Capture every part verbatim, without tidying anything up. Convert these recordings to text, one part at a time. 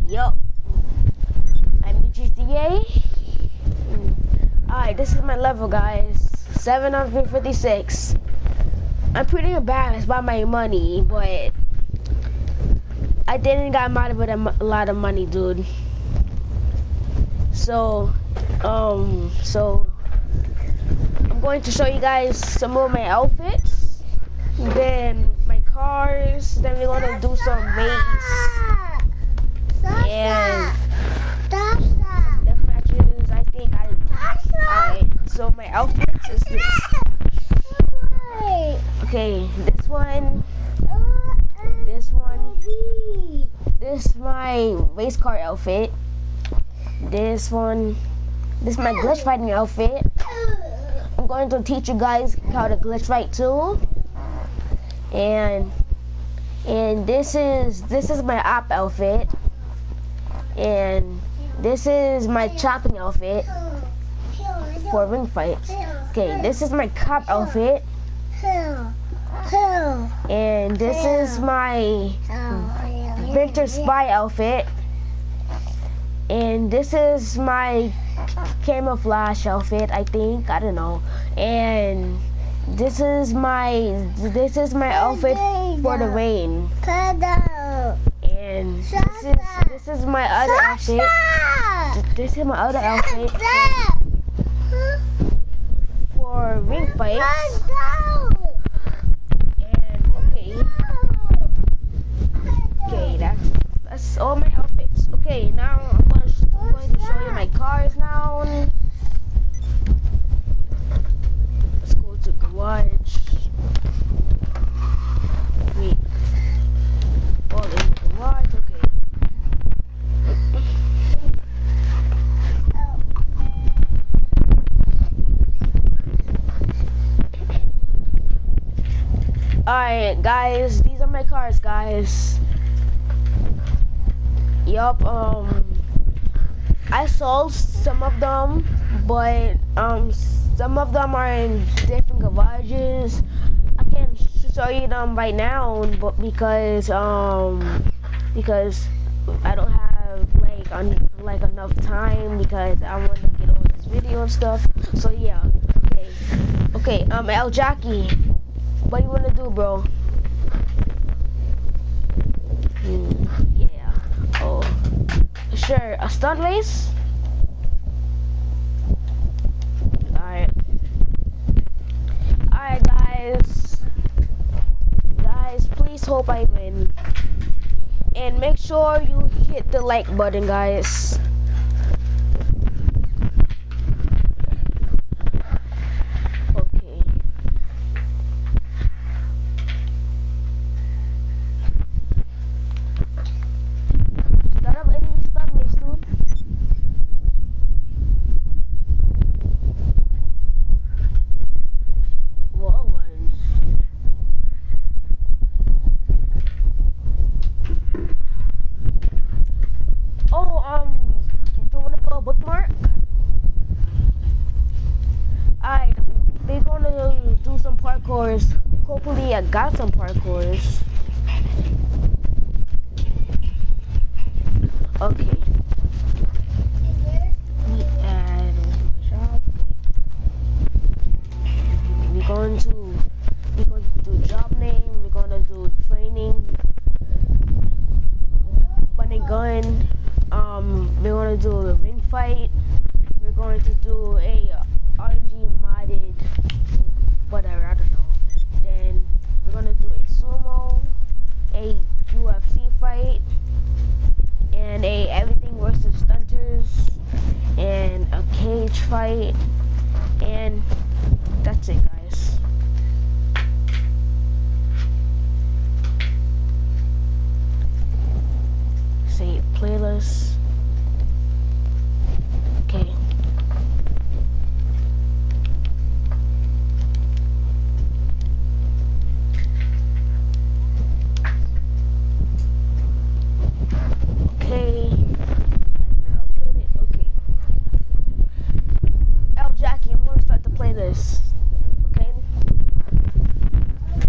Yup. I'm in G T A. Alright, this is my level, guys. seven hundred fifty-six. I'm pretty embarrassed by my money, but I didn't got mad with a lot of money, dude. So, um, so I'm going to show you guys some of my outfits, then my cars, then we're gonna do some race, and the matches. I think I. Alright, so my outfits is this. Okay, this one, this one, this is my race car outfit. This one, this is my glitch fighting outfit. I'm going to teach you guys how to glitch fight too. And and this is this is my op outfit. And this is my chopping outfit for ring fights. Okay, this is my cop outfit. And this is my winter spy outfit. And this is my camouflage outfit, I think. I don't know. And this is my this is my outfit for the rain. And this is this is my other outfit. This is my other outfit for ring fights. And okay, okay, that's that's all my outfits. Okay, now I'm going to, I'm going to show you my cars now. Let's go to garage. Wait. Oh, there's the garage. Okay. Alright, guys, these are my cars, guys. Yup, um, I sold some of them, but um, some of them are in different garages. I can't show you them right now, but because um, because I don't have like un like enough time because I want to get over this video and stuff. So yeah, okay, okay. Um, El Jackie, what you wanna do, bro? Hmm, yeah. Oh, sure. A stunt race? Alright. Alright, guys. Guys, please hope I win. And make sure you hit the like button, guys. Okay. Parkours. Hopefully I got some parkours. Okay. We add job. We're going to we're going to do job name, we're gonna do training, running gun, um we're gonna do a ring fight, we're going to do a R N G modded whatever, I don't know. Then we're gonna do a sumo, a U F C fight, and a everything versus stunters, and a cage fight, and that's it, guys. Save playlist. Okay.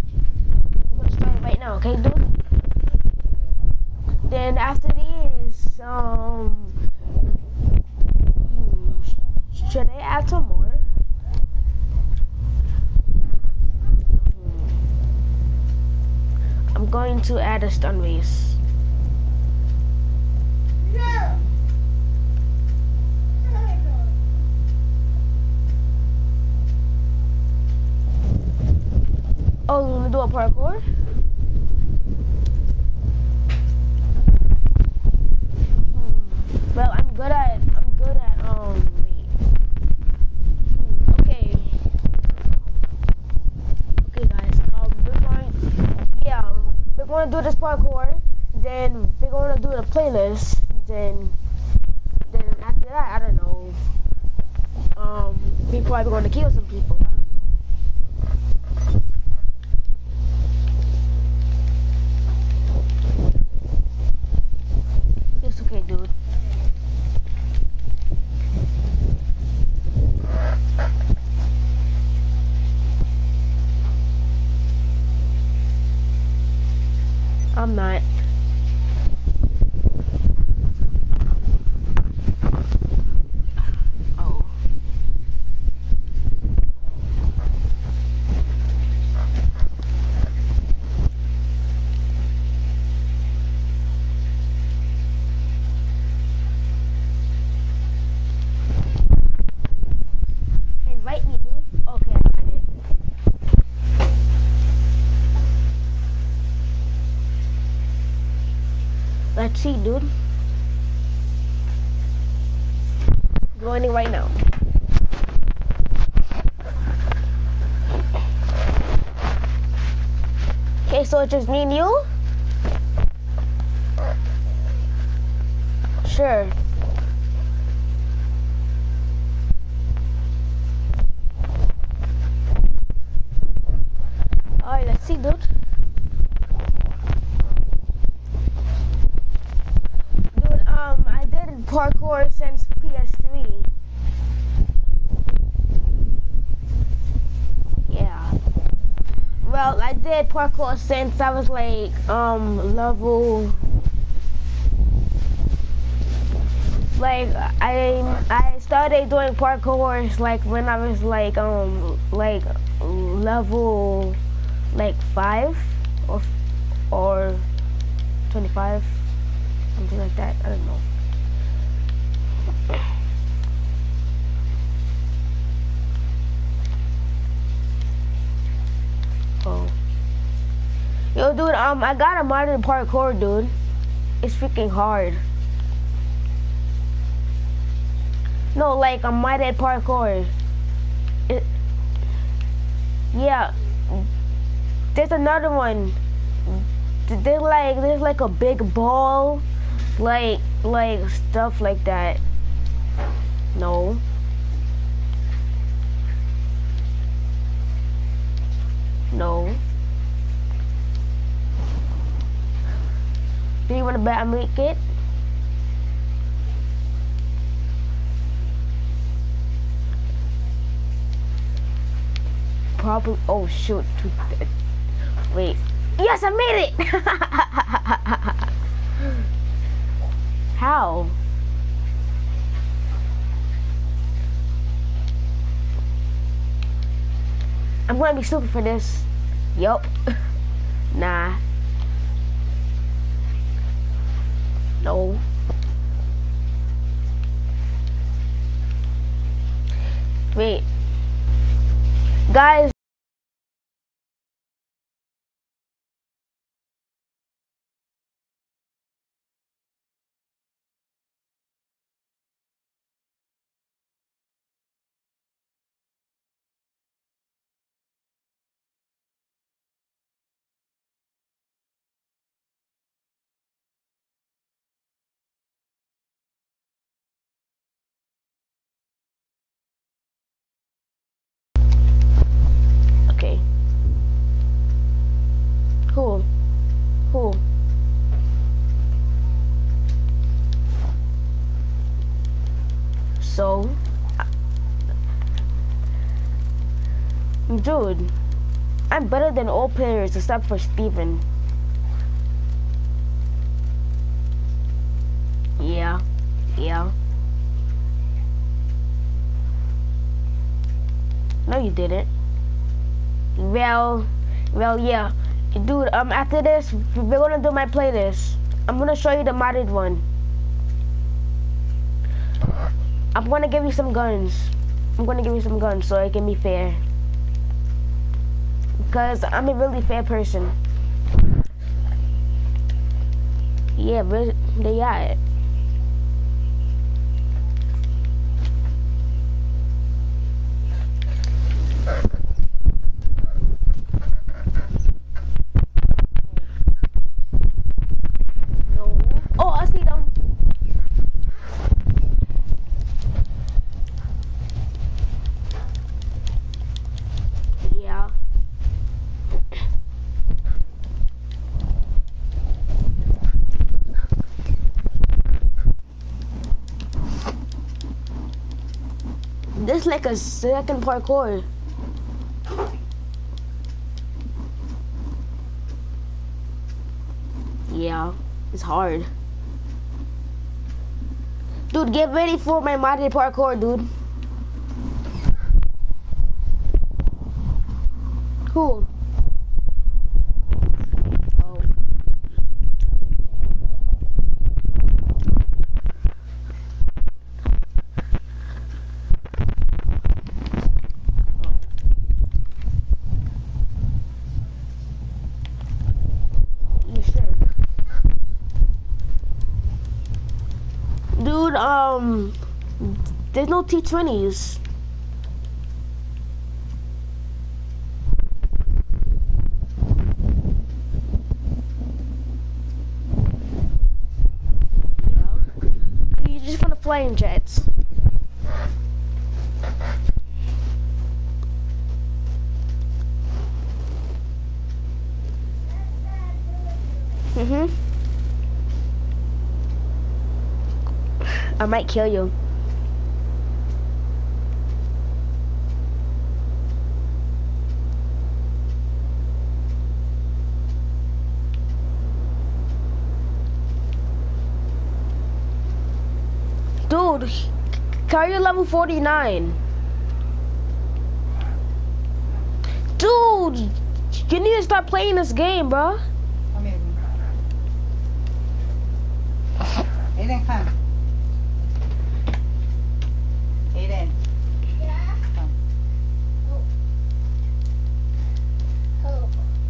Okay, dude. Then after these, Um, hmm, should I add some more? Hmm. I'm going to add a stun race. No. Oh, you wanna do a parkour? Hmm. Well, I'm good at. I'm good at. Um. Wait. Hmm. Okay. Okay, guys. Um, we're going. Yeah, we're going to do this parkour. Then we're going to do the playlist. Then, then after that, I don't know. Um, we're probably going to kill some people. I don't know. It's okay, dude. I'm not. Oh. Invite me, dude. Okay, I got it. Let's see, dude. Joining right now. Okay, so it's just me and you? Sure. Alright, let's see, dude. Dude, um, I did parkour since P S three. Yeah. Well, I did parkour since I was like, um, level... Like, I I started doing parkour like when I was like, um, like, level, like, five or, or twenty-five, something like that, I don't know. Oh. Yo, dude, um, I got a modern parkour, dude. It's freaking hard. No, like a modded parkour. It, yeah. There's another one. There's like there's like a big ball, like like stuff like that. No. No. Do you want to bet I make it? Probably. Oh shoot! Wait. Yes, I made it. How? I'm gonna be stupid for this. Yup. Nah. No. Wait. Guys. Okay. Cool. Cool. So, dude, I'm better than all players except for Steven. you didn't. Well, well, yeah. Dude, um, after this, we're gonna do my playlist. I'm gonna show you the modded one. I'm gonna give you some guns. I'm gonna give you some guns so it can be fair. Because I'm a really fair person. Yeah, but they got it. No. Oh, I see them. Yeah. This is like a second parkour. Yeah, it's hard. Dude, get ready for my modded parkour, dude. Cool. Oh. You sure? Dude, um, there's no T twenties. You just want to flying jets. Mm-hmm. I might kill you. Dude, carry level forty-nine. Dude, you need to start playing this game, bro. Come here. Aiden, come. Aiden. Yeah. Come. Oh. Oh.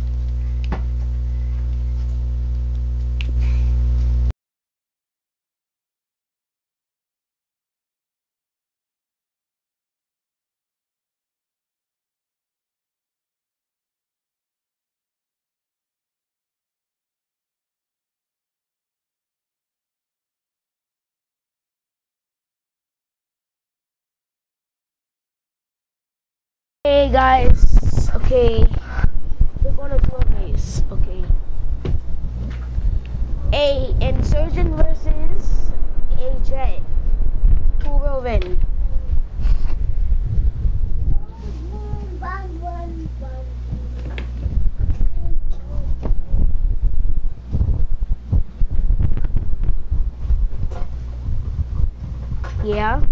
Hey guys, okay, we're gonna do a race, okay. A insurgent versus a jet. Who will win? Yeah.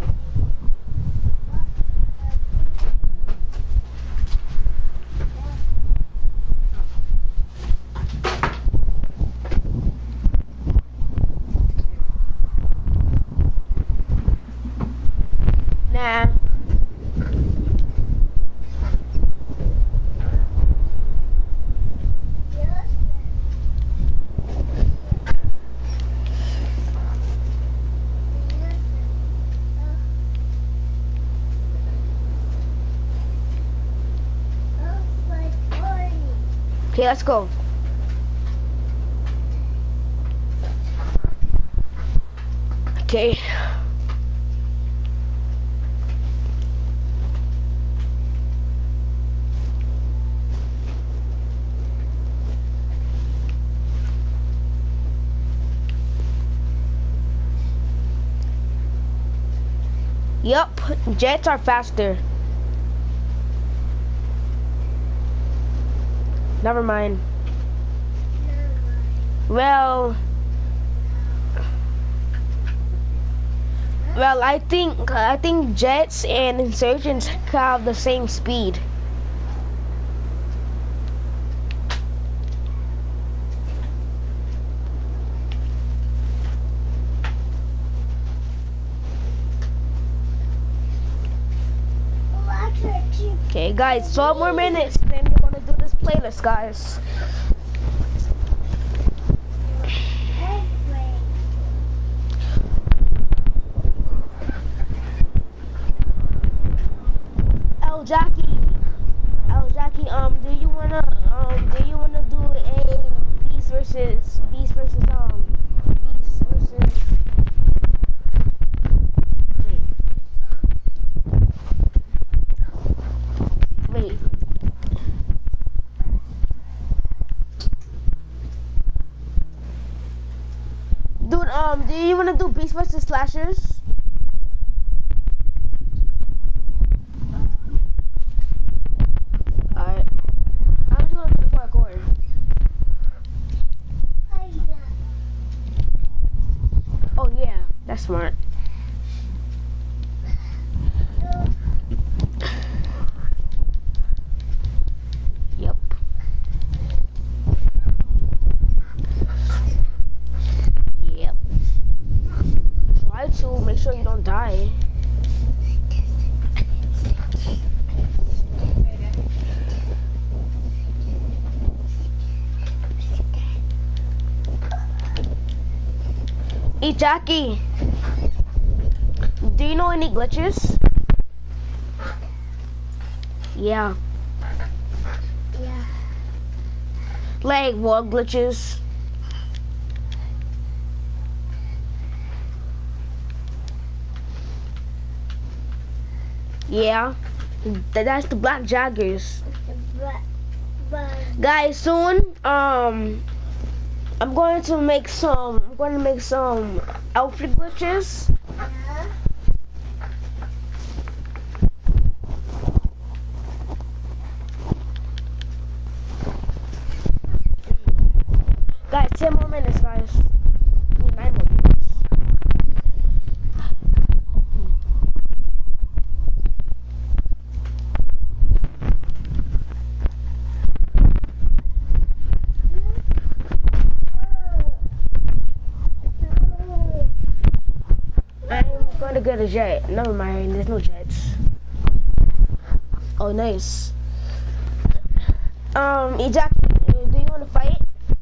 Nah. Okay, let's go. Okay. Yup, jets are faster. Never mind. Well, Well, I think I think jets and insurgents have the same speed. Okay, guys, twelve more minutes, then we're gonna do this playlist, guys. El Jackie, El Jackie, um, do you wanna, um, do you wanna do a beast versus, beast versus, um, beast versus? Wait. Wait. Dude, um, do you wanna do beast versus slashers? Alright. I'm doing the parkour. Oh yeah, that's smart. Yep. Yep. Try to make sure you don't die. Hey Jackie, do you know any glitches? Yeah. Yeah. Like wall glitches. Yeah. Th- That's the Black Jaggers. But, but, Guys, soon, um, I'm going to make some, I'm going to make some outfit glitches. yeah. Guys, ten more minutes, guys. I mean, nine more minutes. I'm going to get a jet. Never mind, there's no jets. Oh, nice. Um, Ejak, do you want to fight?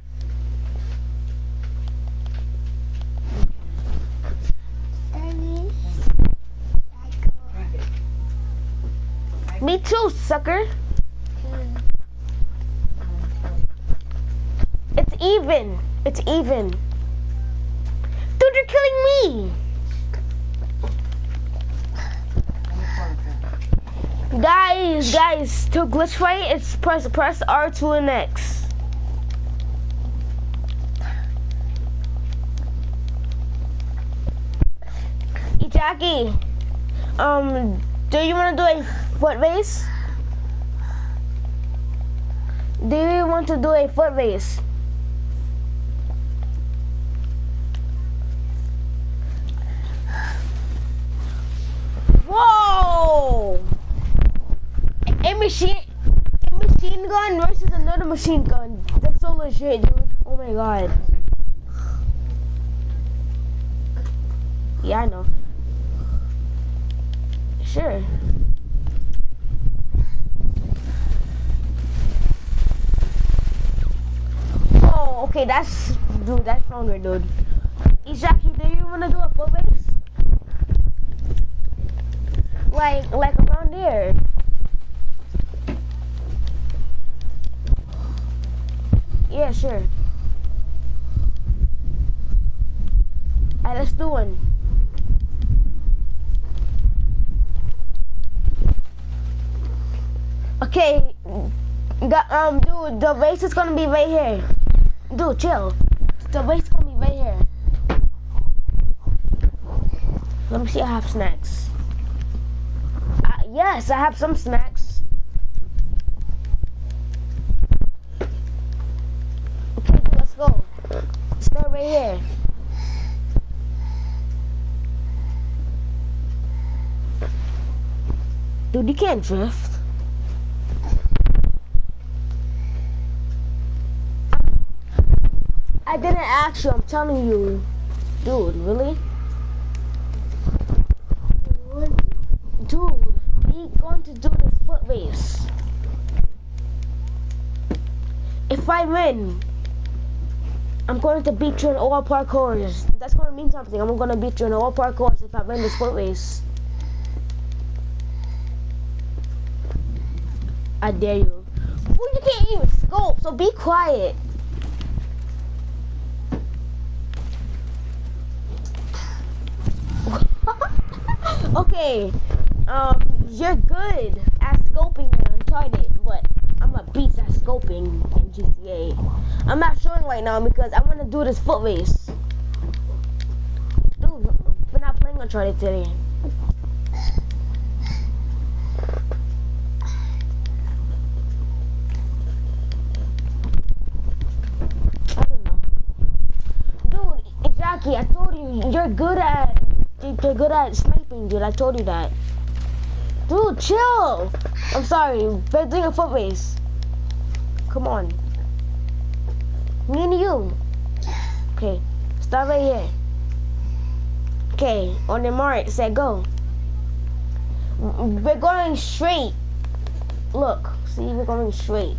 Me too, sucker. It's even. It's even. Dude, you're killing me. Guys, guys, to glitch fight, it's press press R two and X. Hey, Jackie, um, do you want to do a foot race? Do you want to do a foot race? Whoa! A machine, a machine gun versus another machine gun. That's so legit, dude. Oh my god. Yeah, I know. Sure. Oh, okay, that's, dude, that's stronger, dude. Jackie, do you wanna do a foot race? Like, like around here. Yeah, sure. Alright, let's do one. Okay, the, um, dude, the race is gonna be right here. Dude, chill. The race is gonna be right here. Let me see, I have snacks. Uh, yes, I have some snacks. Okay, dude, let's go. Start right here. Dude, you can't drift. I didn't ask you, I'm telling you. Dude, really? Dude, we going to do this foot race. If I win, I'm going to beat you in all parkours. That's going to mean something. I'm going to beat you in all parkours if I win this foot race. I dare you. Well, you can't even scope, so be quiet. Okay, um, you're good at scoping in Uncharted, but I'm a beast at scoping in G T A. I'm not showing right now because I want to do this foot race. Dude, we're not playing Uncharted today. I don't know. Dude, Jackie, I told you, you're good at You're good at sniping, dude. I told you that. Dude, chill. I'm sorry. We're doing a foot race. Come on. Me and you. Okay. Start right here. Okay. On the mark, say go. We're going straight. Look. See, we're going straight.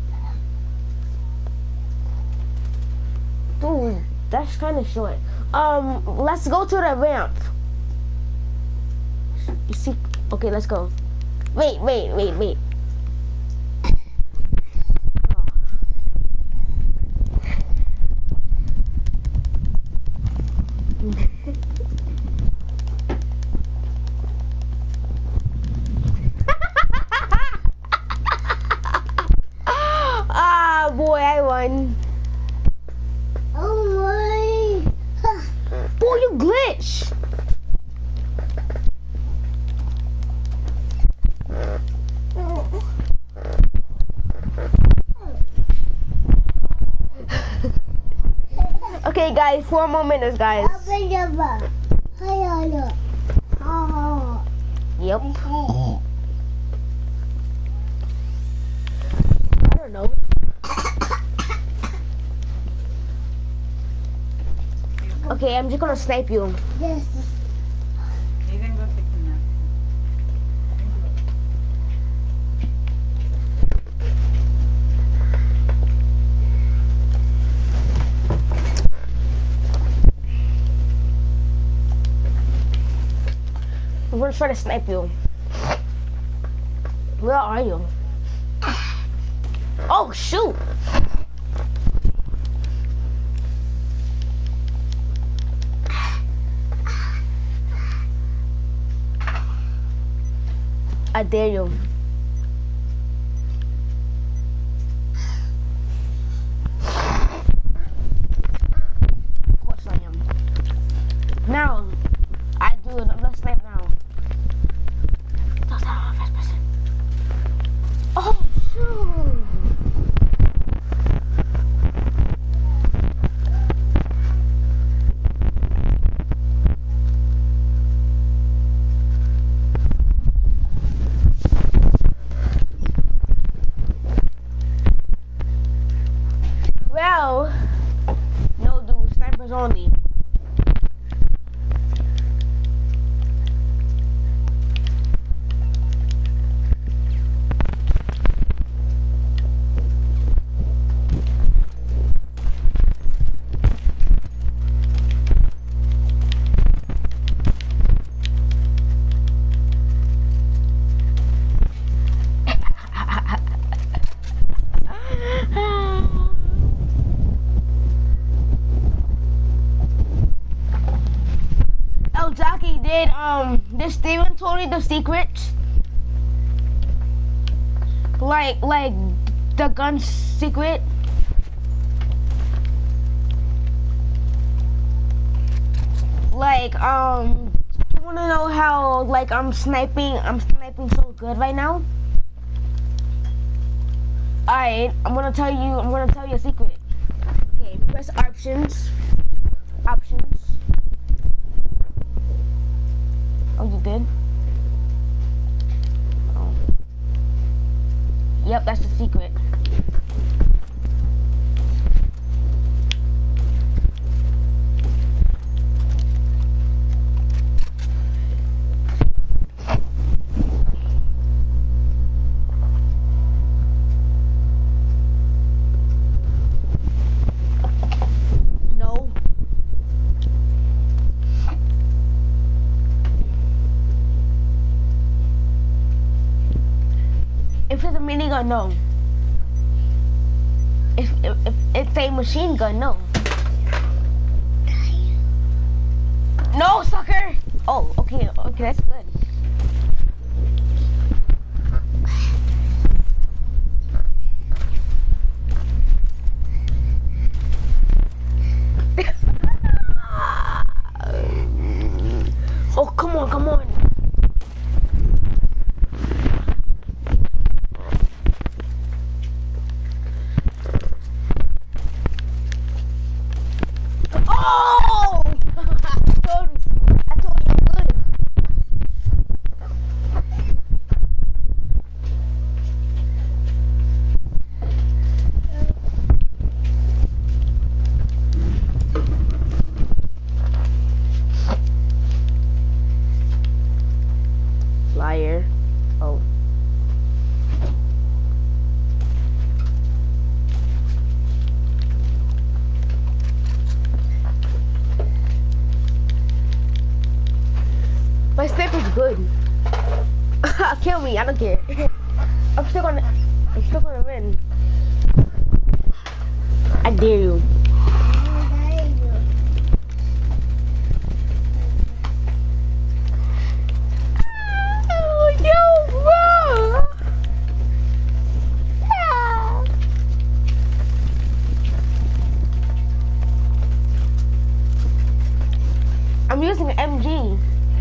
Dude, that's kind of short. Um, let's go to the ramp. You see? Okay, let's go. Wait, wait, wait, wait. Ah, boy, I won. Oh my. Boy, you glitch. Okay, guys, four more minutes, guys. Yep. I don't know. Okay, I'm just gonna snipe you. Yes. Aiden, go take a nap. I'm gonna try to snipe you. Where are you? Oh, shoot! I dare you. Of course I am. Now, I do it. Let's snipe now. Oh, shoot! Well, no, dude, snipers only. El Jackie did um did Steven told me the secrets? Like like the gun secret? Like um you wanna know how like I'm sniping I'm sniping so good right now? Alright, I'm gonna tell you I'm gonna tell you a secret. Okay, press options. Options. Oh, you did? Yep, that's the secret. No. If it's a minigun, no. If, if, if it's a machine gun, no. No, sucker! Oh, okay, okay, that's good. Oh, come on, come on. Oh! I told you, I told you good. Liar. Oh. My sniper's good. Kill me, I don't care. I'm still gonna, I'm still gonna win. I dare you. Oh, yo, bro. Yeah. I'm using an M G.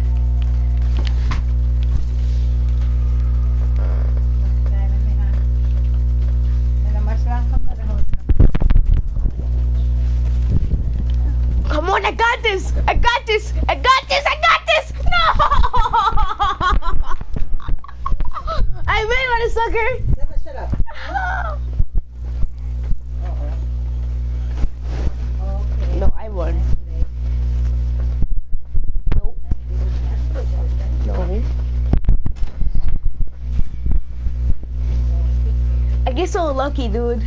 Come on, I got this! I got this! I got this! I got this! No! I really want a sucker! Shut up. Okay. No, I won. Nope. No. I get so lucky, dude.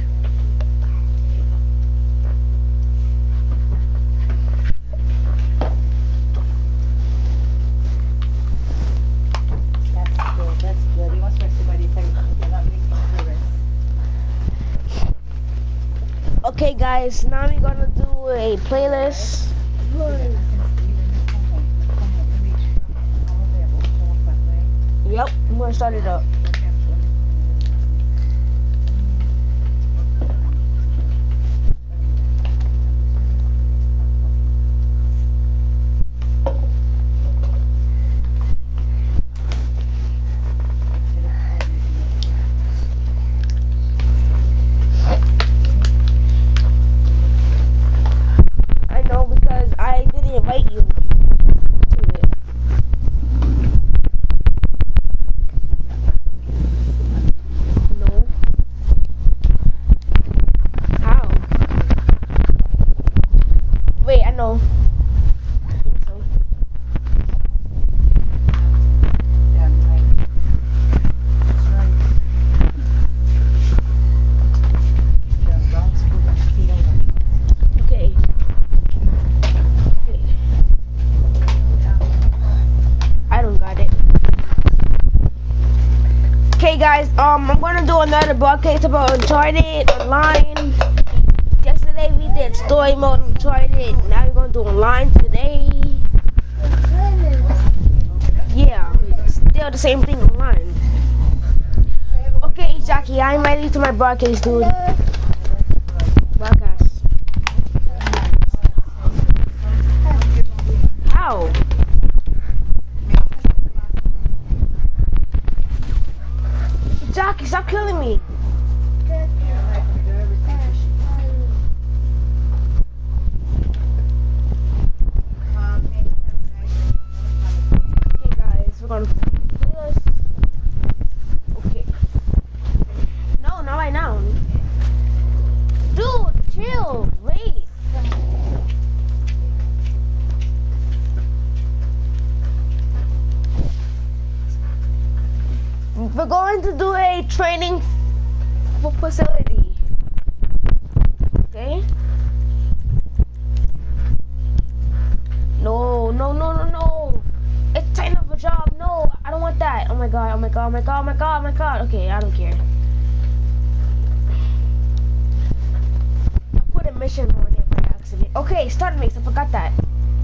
That's good. That's good. You must trust somebody to not making progress. Okay, guys, now we're gonna do a playlist. Yep, I'm gonna start it up. I know because I didn't invite you to it. No. How? Wait, I know. I think so. Okay. Okay. I don't got it. Okay, guys. Um, I'm gonna do another broadcast about Uncharted online. Yesterday we did story mode Uncharted. Now we're gonna do online today. Yeah, still the same thing online. Okay, Jackie, I invited you to my broadcast, dude. Broadcast. How? Jackie, stop killing me. Okay, guys, we're gonna play this. Okay. No, we're going to do a training f- facility. Okay? No, no, no, no, no. It's kind of a job. No, I don't want that. Oh my god, oh my god, oh my god, oh my god, oh my god. Okay, I don't care. I put a mission on it by accident. Okay, start mates, I forgot that.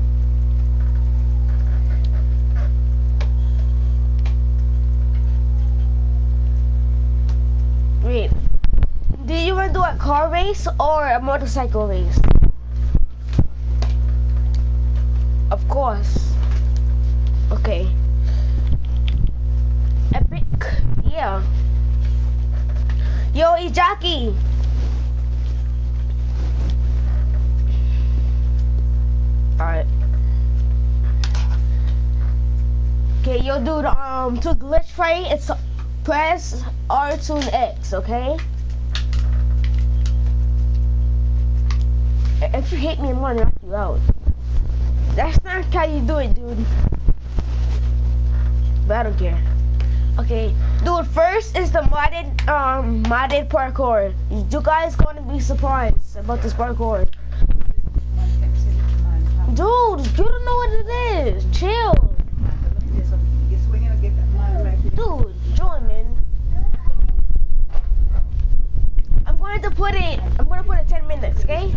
Wait. Do you want to do a car race or a motorcycle race? Of course. Okay. Epic. Yeah. Yo, Ijaki. Alright. Okay, yo, dude, um, to glitch fight, it's press R two and X, okay? If you hit me, I'm gonna knock you out. That's not how you do it, dude. But I don't care. Okay, dude, first is the modded, um, modded parkour. You guys gonna be surprised about this parkour. Dude, you don't know what it is. Chill. Dude, join, man. I'm going to put it, I'm going to put it ten minutes, okay?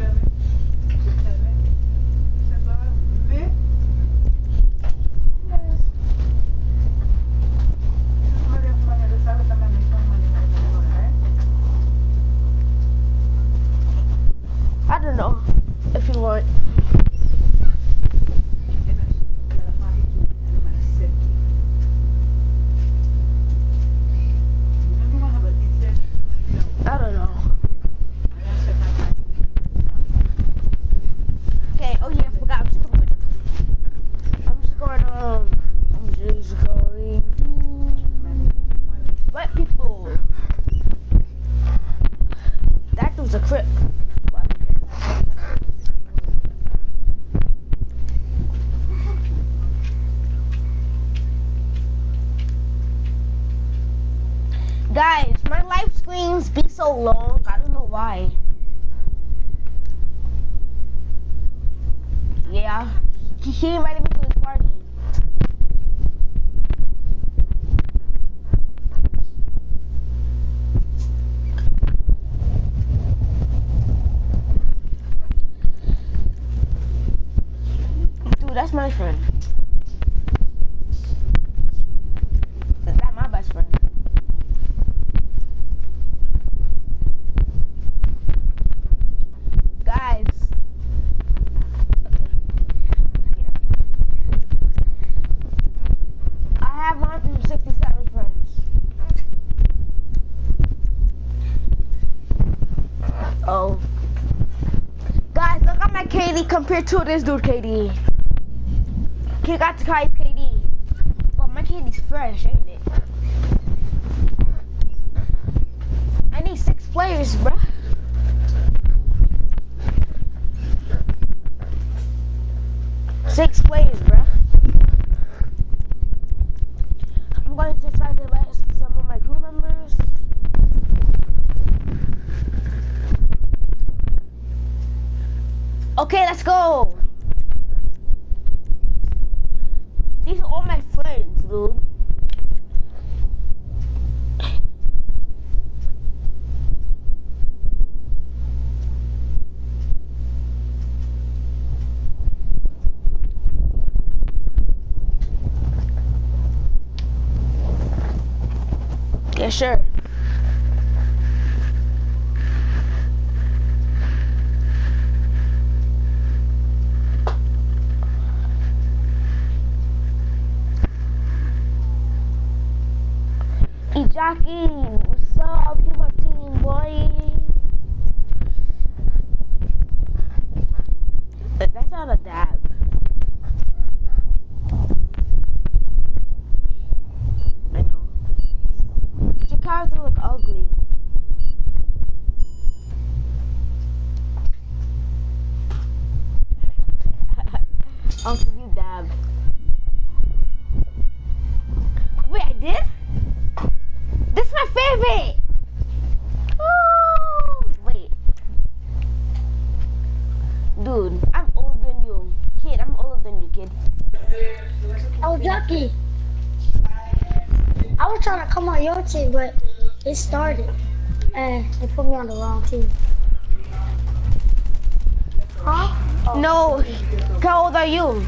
I don't know if you want. I don't know. Okay, oh yeah, I forgot. I'm just going. I'm just going, um, I'm just going to wet people. That was a crip. Guys, my live streams be so long. I don't know why. Yeah, he, he invited me to his party. Dude, that's my friend. That's my best friend. Guys. Okay. I have one hundred sixty-seven friends. Oh. Guys, look at my K D compared to this dude K D. He got the Kai K D. But my K D's fresh, ain't it? I need six players, bruh. Six players, bruh. I'm going to try to let some of my crew members. Okay, let's go. These are all my friends, dude. Yeah, sure. Hey, Jackie, what's up? You my team, boy. But that's not a dab. I know. Your cars look ugly. Uncle, you dab. Wait, I did? This is my favorite. Oh, wait. Dude, I'm older than you. Kid, I'm older than you, kid. Oh, Jackie. I was trying to come on your team, but it started. And they put me on the wrong team. Huh? Oh. No. How old are you?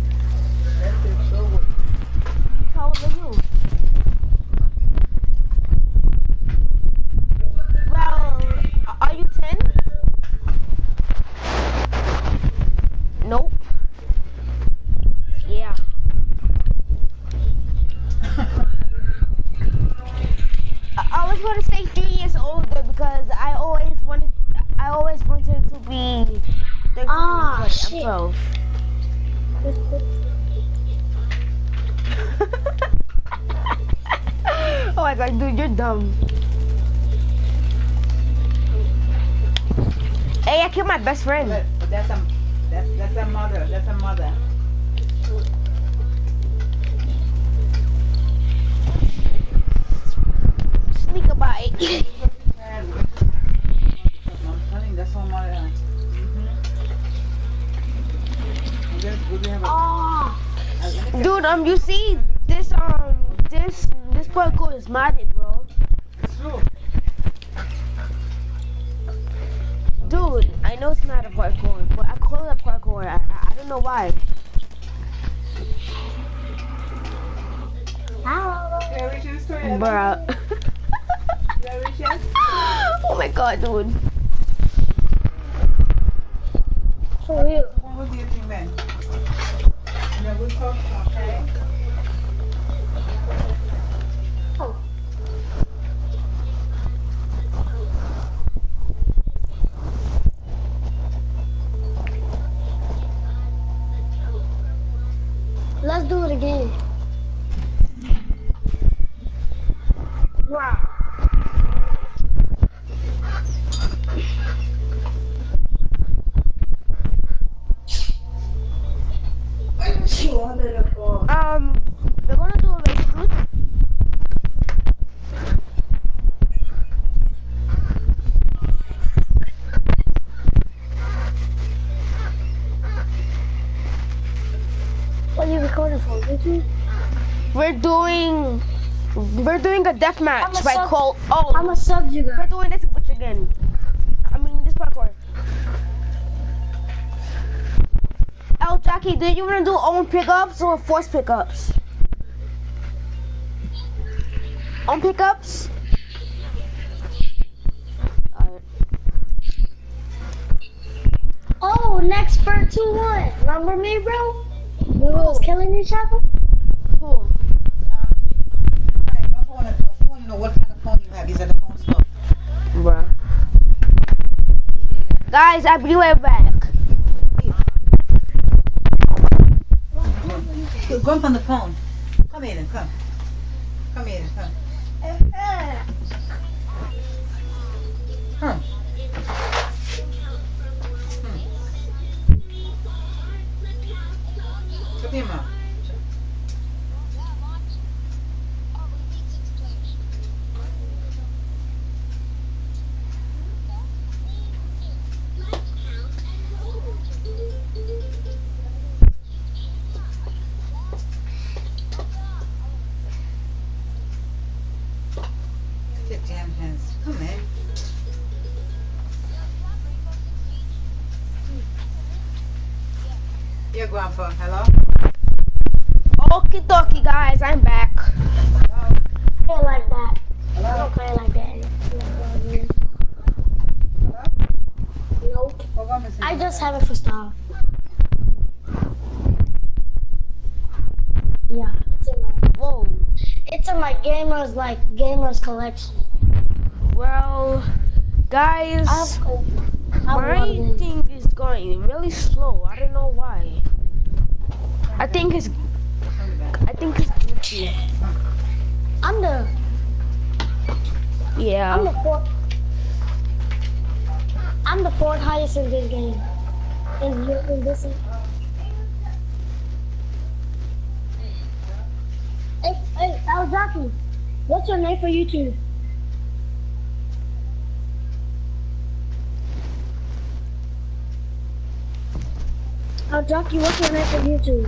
How old are you? Well, are you ten? Nope. Yeah. I, I was gonna say three years older because I always wanted, I always wanted to be thirteen. Ah, but shit. I'm twelve. Oh my god, dude, you're dumb. Hey, I killed my best friend. But, but that's a that's that's a mother. That's a mother. Sneak a bite. I'm telling you, that's her mother. Mm-hmm. Oh. Dude, um, you see this, um, this, this parkour is modded, bro. It's true. Dude, I know it's not a parkour, but I call it a parkour. I, I, I don't know why. Yeah, we should story. Bruh. Yeah, we should. Oh my god, dude. For real. What do you think then? Yeah, we'll talk, okay? Oh. Let's do it again. Wow. Um, we're gonna do a race route. What are you recording for, YouTube? We're doing, we're doing a I'm deathmatch a by sub- Colt. Oh, I'm a sub you we're guys. doing this glitch again. I mean, this parkour. Oh, Jackie, did you want to do own pickups or force pickups? Own pickups? Alright. Oh, next for two one. Remember me, bro? We was killing each other? Cool. Hey, my phone is- I want to know what kind of phone you have. Is that a phone store? Bruh. Guys, I'll be right back. Go from the phone. Come in and come. Come in and come. Huh. Hmm. Come here, Mom. Get damn hands. Come in. Your grandpa. Hello? Okie dokie, guys, I'm back. Hello? Play like that. I Hello? don't play like that. Hello? Nope. Hold on, Missus I just have it for style. Yeah, it's in my Whoa. it's in my gamers like gamers collection. Well, guys, I have a- I have a lot my of games. thing is going really slow. I don't know why. I think it's, I think it's glitchy. I'm the I'm the Yeah. fourth I'm the fourth highest in this game. In, in this Hey, hey, Al Jackie, what's your name for YouTube? Now, Jockey, what's your name on YouTube?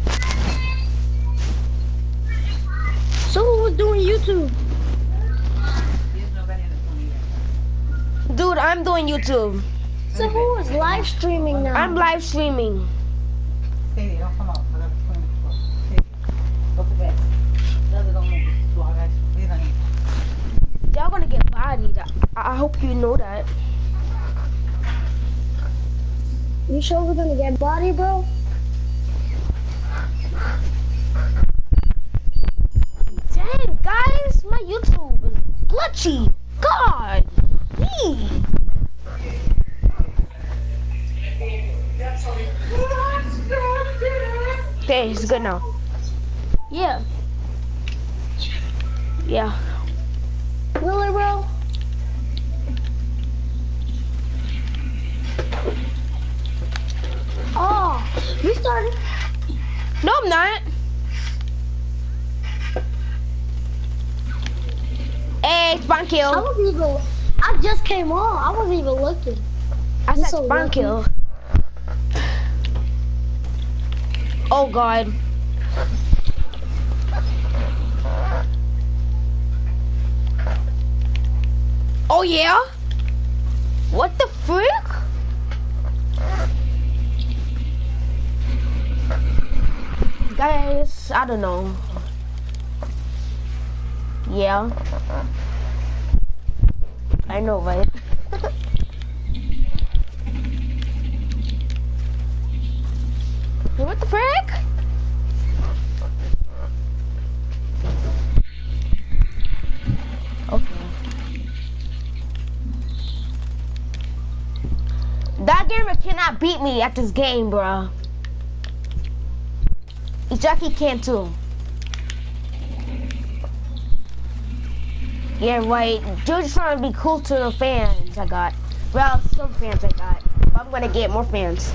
So who was doing YouTube? There's nobody in the phone yet. Dude, I'm doing YouTube. So who was live streaming now? I'm live streaming. Sadie, don't come out. I got to clean the floor. Sadie, go to bed. The other don't move. So I got you. Leave honey. Y'all gonna get bodied. I, I hope you know that. You sure we're gonna get body, bro? Dang, guys, my YouTube is glitchy. God. Eee. Okay, it's good now. Yeah. Yeah. Really, bro? Oh, we started. No, I'm not. Hey, spawn I kill. wasn't even. I just came on. I wasn't even looking. I You said so spawn lucky. kill. Oh God. Oh yeah? What the frick? Guys, I don't know. Yeah. I know, right? What the frick? Okay. That gamer cannot beat me at this game, bro. Jackie can too. Yeah, right. You're just trying to be cool to the fans I got. Well, some fans I got. But I'm gonna get more fans.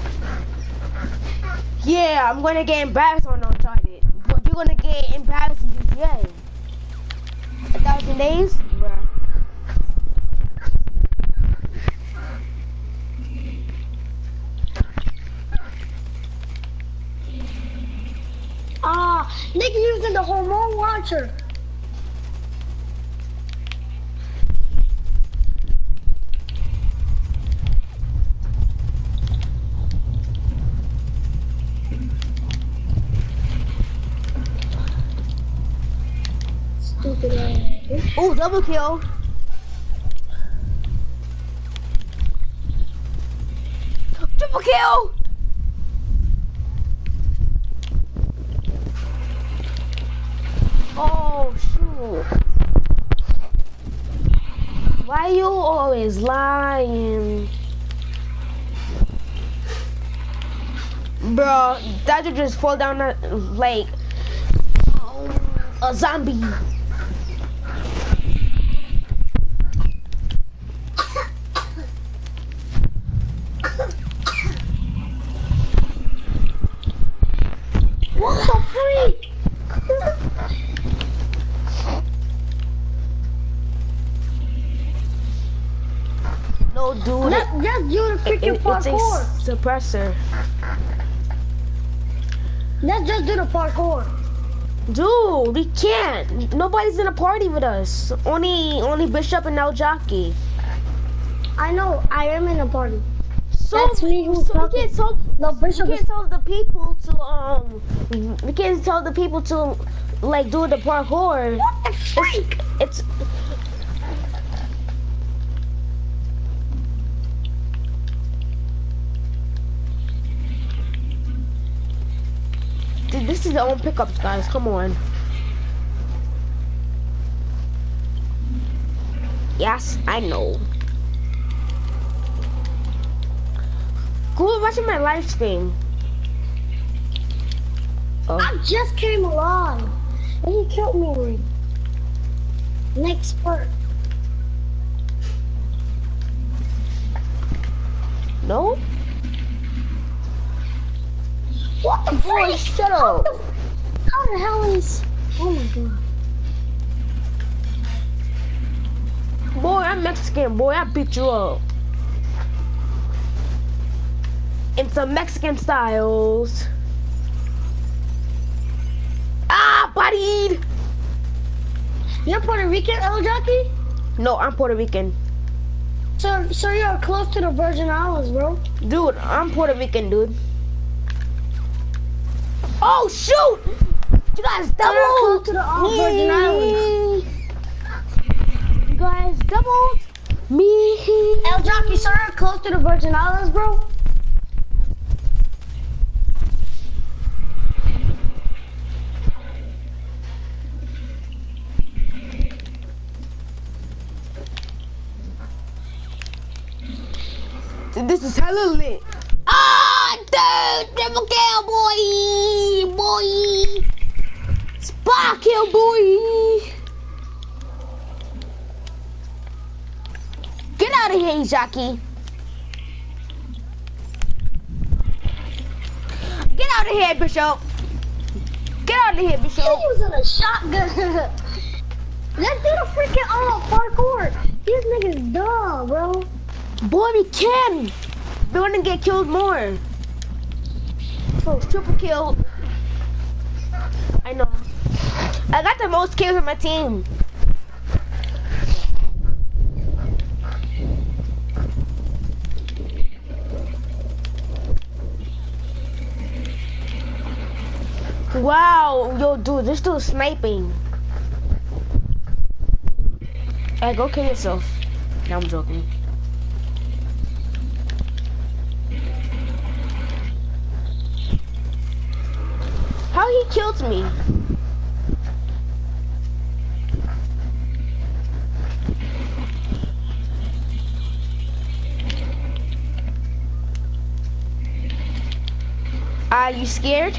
Yeah, I'm gonna get embarrassed on Uncharted. But you're gonna get embarrassed in G T A. A thousand days? Bruh. Ah, Nick using the hormone launcher. Stupid ass. Ooh, double kill. Triple kill! Oh, shoot. Why you always lying? Bro, that would just fall down uh, like a zombie. What the freak? No, dude. That, that's you to It, freaking it, it's a parkour. suppressor. Let's just do the parkour. Dude, we can't. Nobody's in a party with us. Only only Bishop and El Jockey. I know, I am in a party. So, That's me who's so we talking. can't tell No, Bishop we is... can't tell the people to um we can't tell the people to like do the parkour. What the freak? It's Dude, this is the own pickups, guys. Come on. Yes, I know. Go watching my live stream. Oh. I just came alive. And you killed me already. Next part. No? What the Boy, freak? shut How up. the, how the hell is... Oh my god. Boy, I'm Mexican. Boy, I beat you up. in some Mexican styles. Ah, buddy! You're Puerto Rican, El Jockey? No, I'm Puerto Rican. So, so you're close to the Virgin Islands, bro. Dude, I'm Puerto Rican, dude. Oh, shoot! You guys doubled! So close to the uh, Virgin Islands. You guys doubled me. El Jockey, so you're close to the Virgin Islands, bro. This is hella lit. Ah, dude, triple kill, boy, boy, spot kill, boy. Get out of here, Jackie. Get out of here, Bishop. Get out of here, Bishop. He using a shotgun. Let's do the freaking uh, parkour. These niggas dumb, bro. Boy, we can. We're gonna get killed more. Oh, triple kill. I know. I got the most kills on my team. Wow, yo, dude, they're still sniping. Hey, go kill yourself. No, I'm joking. How he killed me? Are you scared?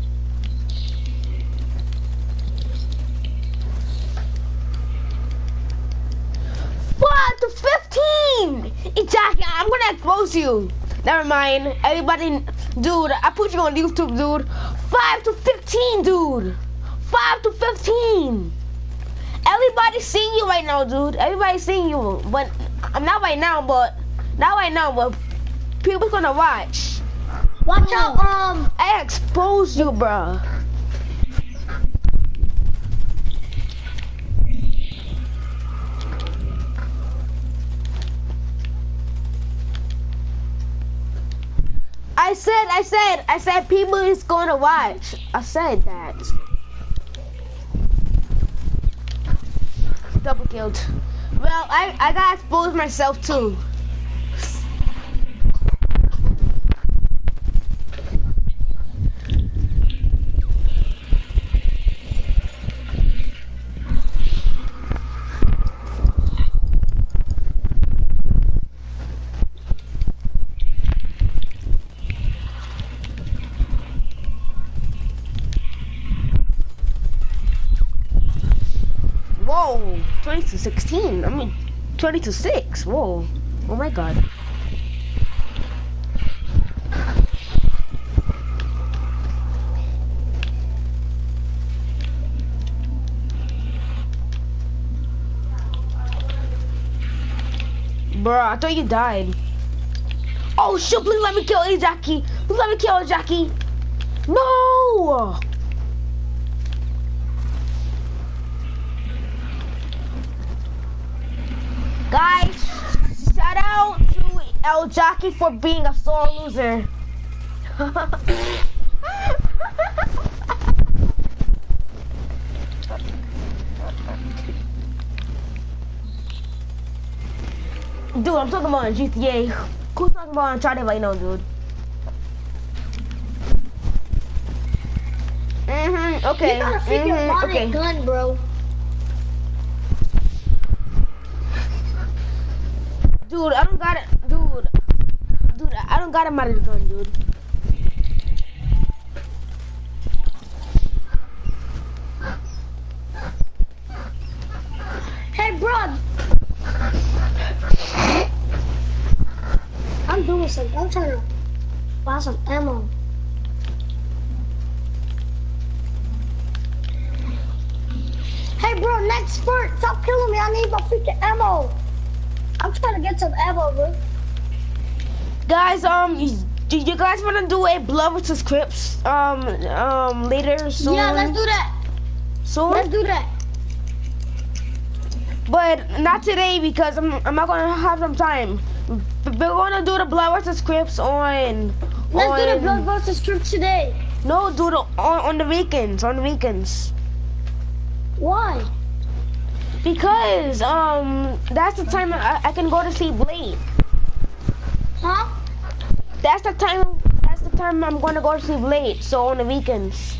What? The fifteen! Exactly, I'm gonna expose you. Never mind. Everybody, dude, I put you on YouTube, dude. five to fifteen, dude. five to fifteen. Everybody's seeing you right now, dude. Everybody's seeing you. But I'm not right now, but not right now, but people's gonna watch. Watch out, um. I exposed you, bro. I said, I said, I said people is gonna watch. I said that. Double killed. Well, I, I gotta expose myself too. Whoa, twenty to sixteen. I mean, twenty to six. Whoa. Oh my god. Bro, I thought you died. Oh shit, please let me kill A Jackie. Please let me kill Jackie. No! Guys, shout out to El Jockey for being a sore loser. Dude, I'm talking about G T A. Who's talking about Uncharted right now, dude? Mm-hmm, okay. You got a freaking mm-hmm, modded okay. gun, bro. Dude, I don't got it. Dude, dude, I don't got a modded gun, dude. Hey, bro. I'm doing some. I'm trying to buy some ammo. Hey, bro. Next spurt. Stop killing me. I need my freaking ammo. I'm trying to get some ammo, bro. Guys, um, do you guys want to do a Blood versus Crips um um later soon? Yeah, let's do that. Soon? Let's do that. But not today because I'm I'm not gonna have some time. We're gonna do the Blood versus Crips on. Let's on, do the Blood versus Crips today. No, do the on, on the weekends. On the weekends. Why? Because um that's the time I, I can go to sleep late. Huh? That's the time. That's the time I'm gonna go to sleep late. So on the weekends.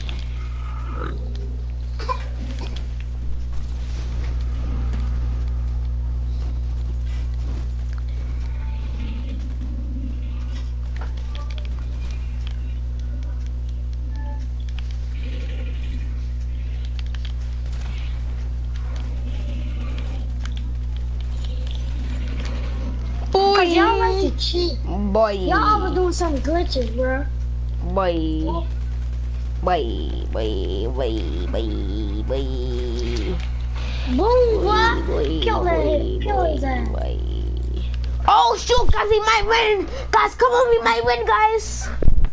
Cause y'all like to cheat. Boy. Y'all was doing some glitches, bro. Boy. Boy. Boy. Boy. Boy. Boy. Boom, what? Boy. Kill that. Boy. Kill his ass. Boy. Oh shoot, guys, we might win. Guys, come on, we might win, guys.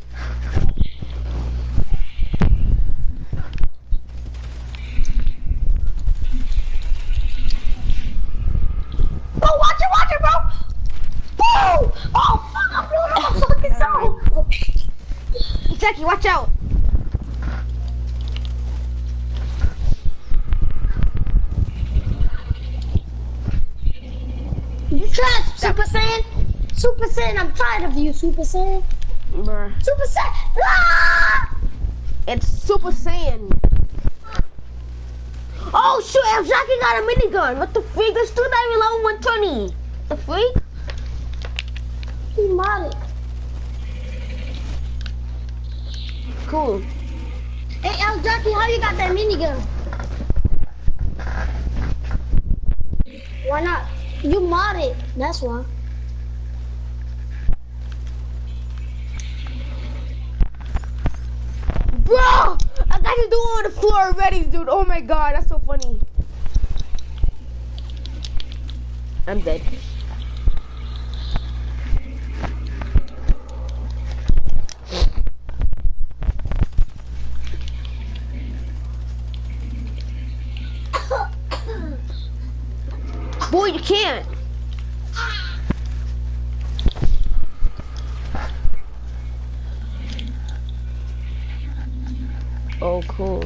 Bro, watch it, watch it, bro. Bro! Oh, fuck, I'm blowing up my fucking zone. Jackie, watch out. You trash, Super Saiyan. Super Saiyan, I'm tired of you, Super Saiyan. Bruh. Super Saiyan. Ah! It's Super Saiyan. Oh shoot, F Jackie got a minigun. What the freak? Let's do that in level one twenty. The freak? He modded. Cool. Hey, El Jackie, how you got that minigun? Why not? You modded, that's why. Bro, I got you doing on the floor already, dude. Oh my god, that's so funny. I'm dead. Boy, you can't. Oh, cool.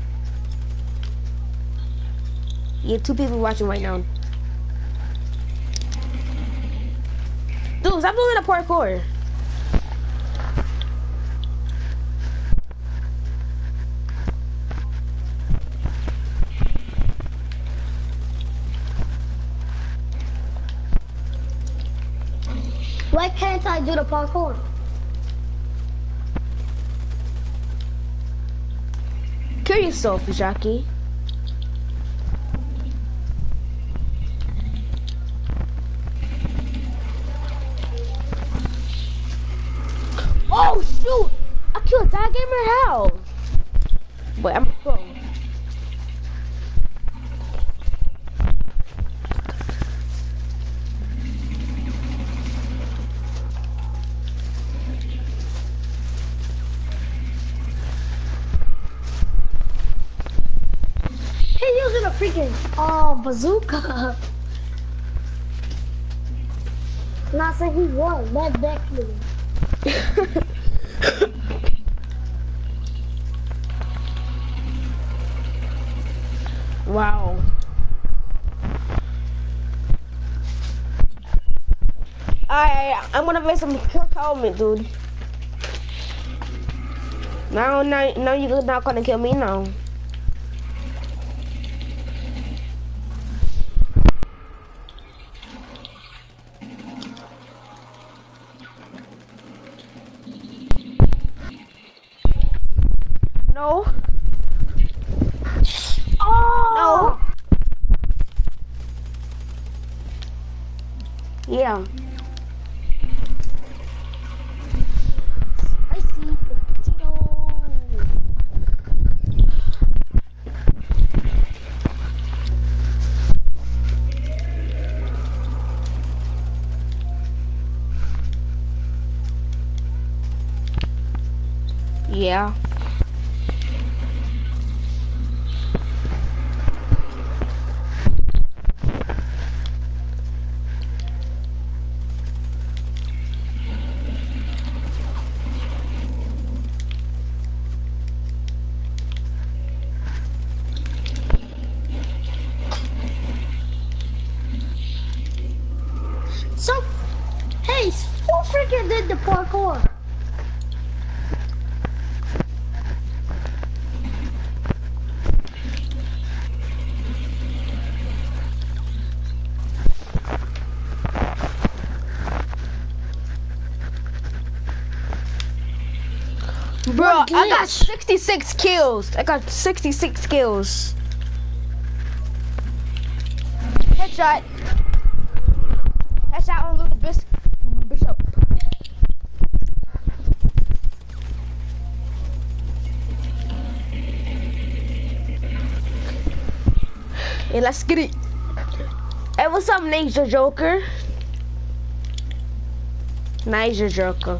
You have two people watching right now. Dude, stop doing the parkour. Why can't I do the parkour? Kill yourself, Jackie. Oh shoot! I killed that gamer how? Wait, I'm a pro. He's using a freaking oh bazooka. Not saying he was, that's definitely. Wow. I I'm gonna make some kill helmet, dude. Now, now, now you're not gonna kill me now. No. Oh! No. Yeah. Spicy potato. Yeah. So, hey, who freaking did the parkour? Bro, What I got glitch? sixty-six kills. I got sixty-six kills. Headshot. Headshot on Little Bis Bishop. Hey, let's get it. Hey, what's up, Nature Joker? Nature Joker.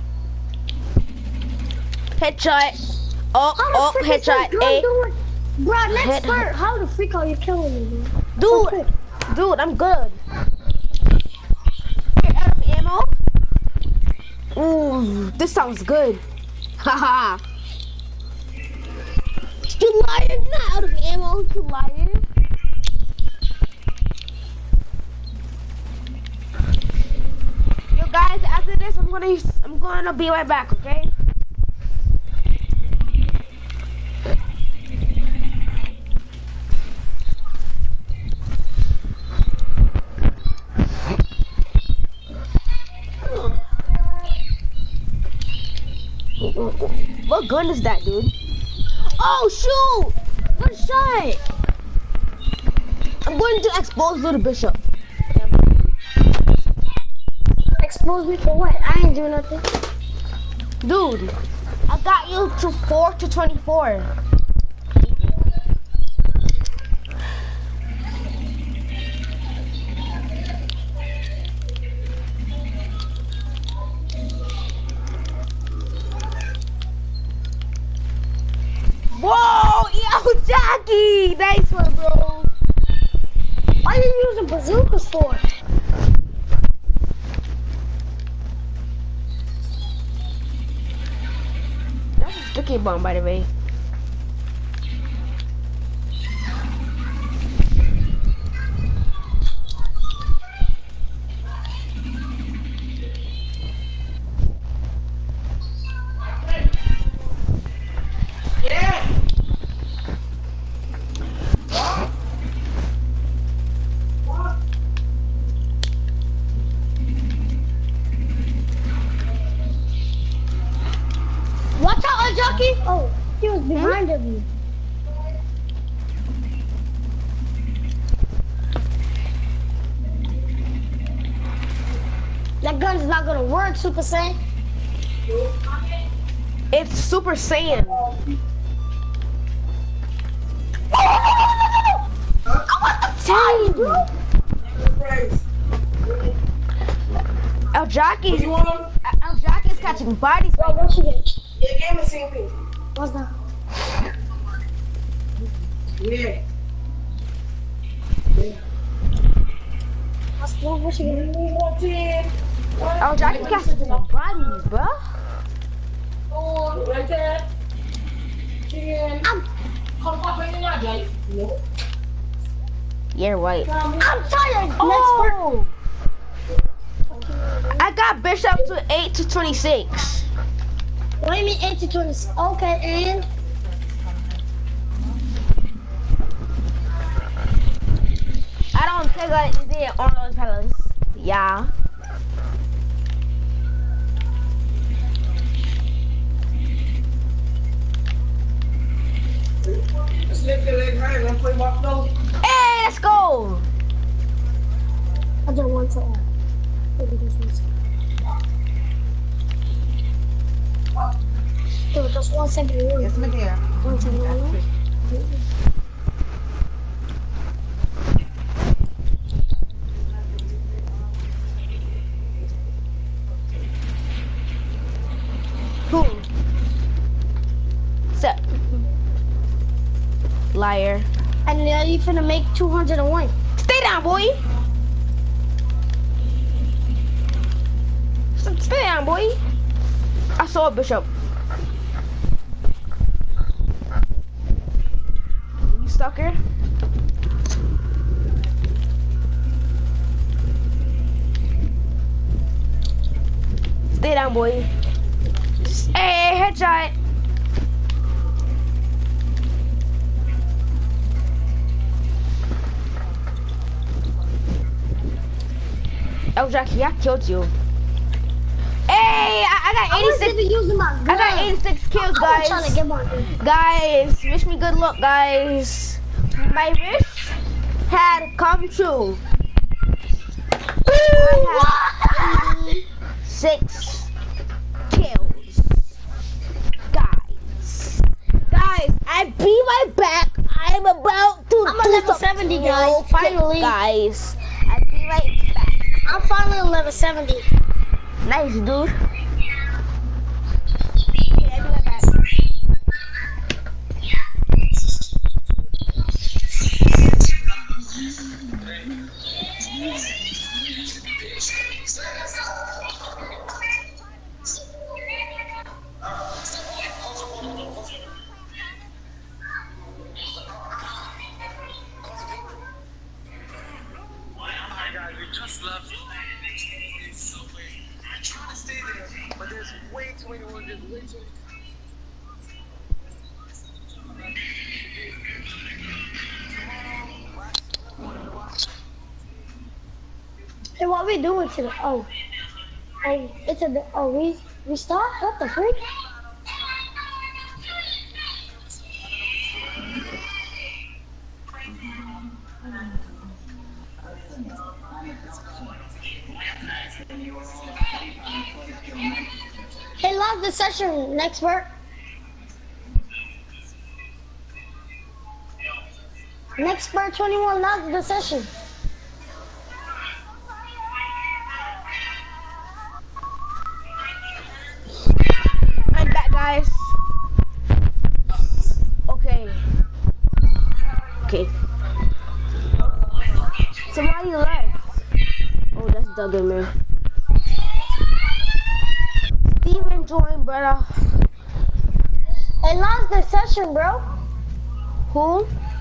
Headshot. Oh, How oh, the frick is that headshot. gun Hey, doing? Bro, next Head- part, how the freak are you killing me, man? dude, dude, I'm good. Get out of ammo. Ooh, this sounds good. Haha. You liar, not out of ammo, you liar. Yo guys, after this I'm gonna I'm gonna be right back, okay? What gun is that, dude? Oh shoot! Good shot! I'm going to expose Little Bishop. Expose me for what? I ain't doing nothing. Dude, I got you to four to twenty-four. Whoa, yo, Jackie! Nice one, bro. Why are you using bazookas for? That's a sticky bomb, by the way. Watch out, uh, Jockey! Oh, he was behind of you. That gun's not gonna work, Super Saiyan. It's Super Saiyan. Dang, bro! El Jockey's, You want them? El Jockey's catching bodies. Bro, what you get? Yeah, game is C P. What's that? Yeah. What's that? What you get? One ten. El Jockey's catching bodies, bro. Oh, right there. ten. I'm, Come up in there, guys. No. You're right. I'm tired. Next part. Oh! I got Bishop to eight to twenty-six. What do you mean eight to twenty? Okay, and I don't think I did on those pellets. Yeah. Let's lift the leg high and play walk low. Hey, let's go. I don't want to. Uh, maybe this one's. Dude, that's one seventy-one. Yes, my dear. One seventy-one. Who? Liar. And now you finna make two hundred and one. Stay down, boy. Stay down, boy. I saw a Bishop. You sucker. Stay down, boy. Hey, headshot. Oh, Jackie, I killed you. Hey, I, I got eighty-six. I, using my gun. I got eighty-six kills, guys. I'm trying to get my gun. Guys, wish me good luck, guys. My wish had come true. I have eighty-six kills, guys. Guys, I be right back. I'm about to. I'm a level seventy, guys. Finally, guys. I be right back. I'm finally on level seventy. Nice, dude. Okay, I be right back. Hey, what we doing today? Oh, oh, it's a oh we we start. What the freak? Hey, love the session next work. Next part twenty-one, love the session. I'm back, guys. Okay. Okay. Somebody left. Oh, that's Duggan, man. Steven joined, brother. I lost the session, bro. Who?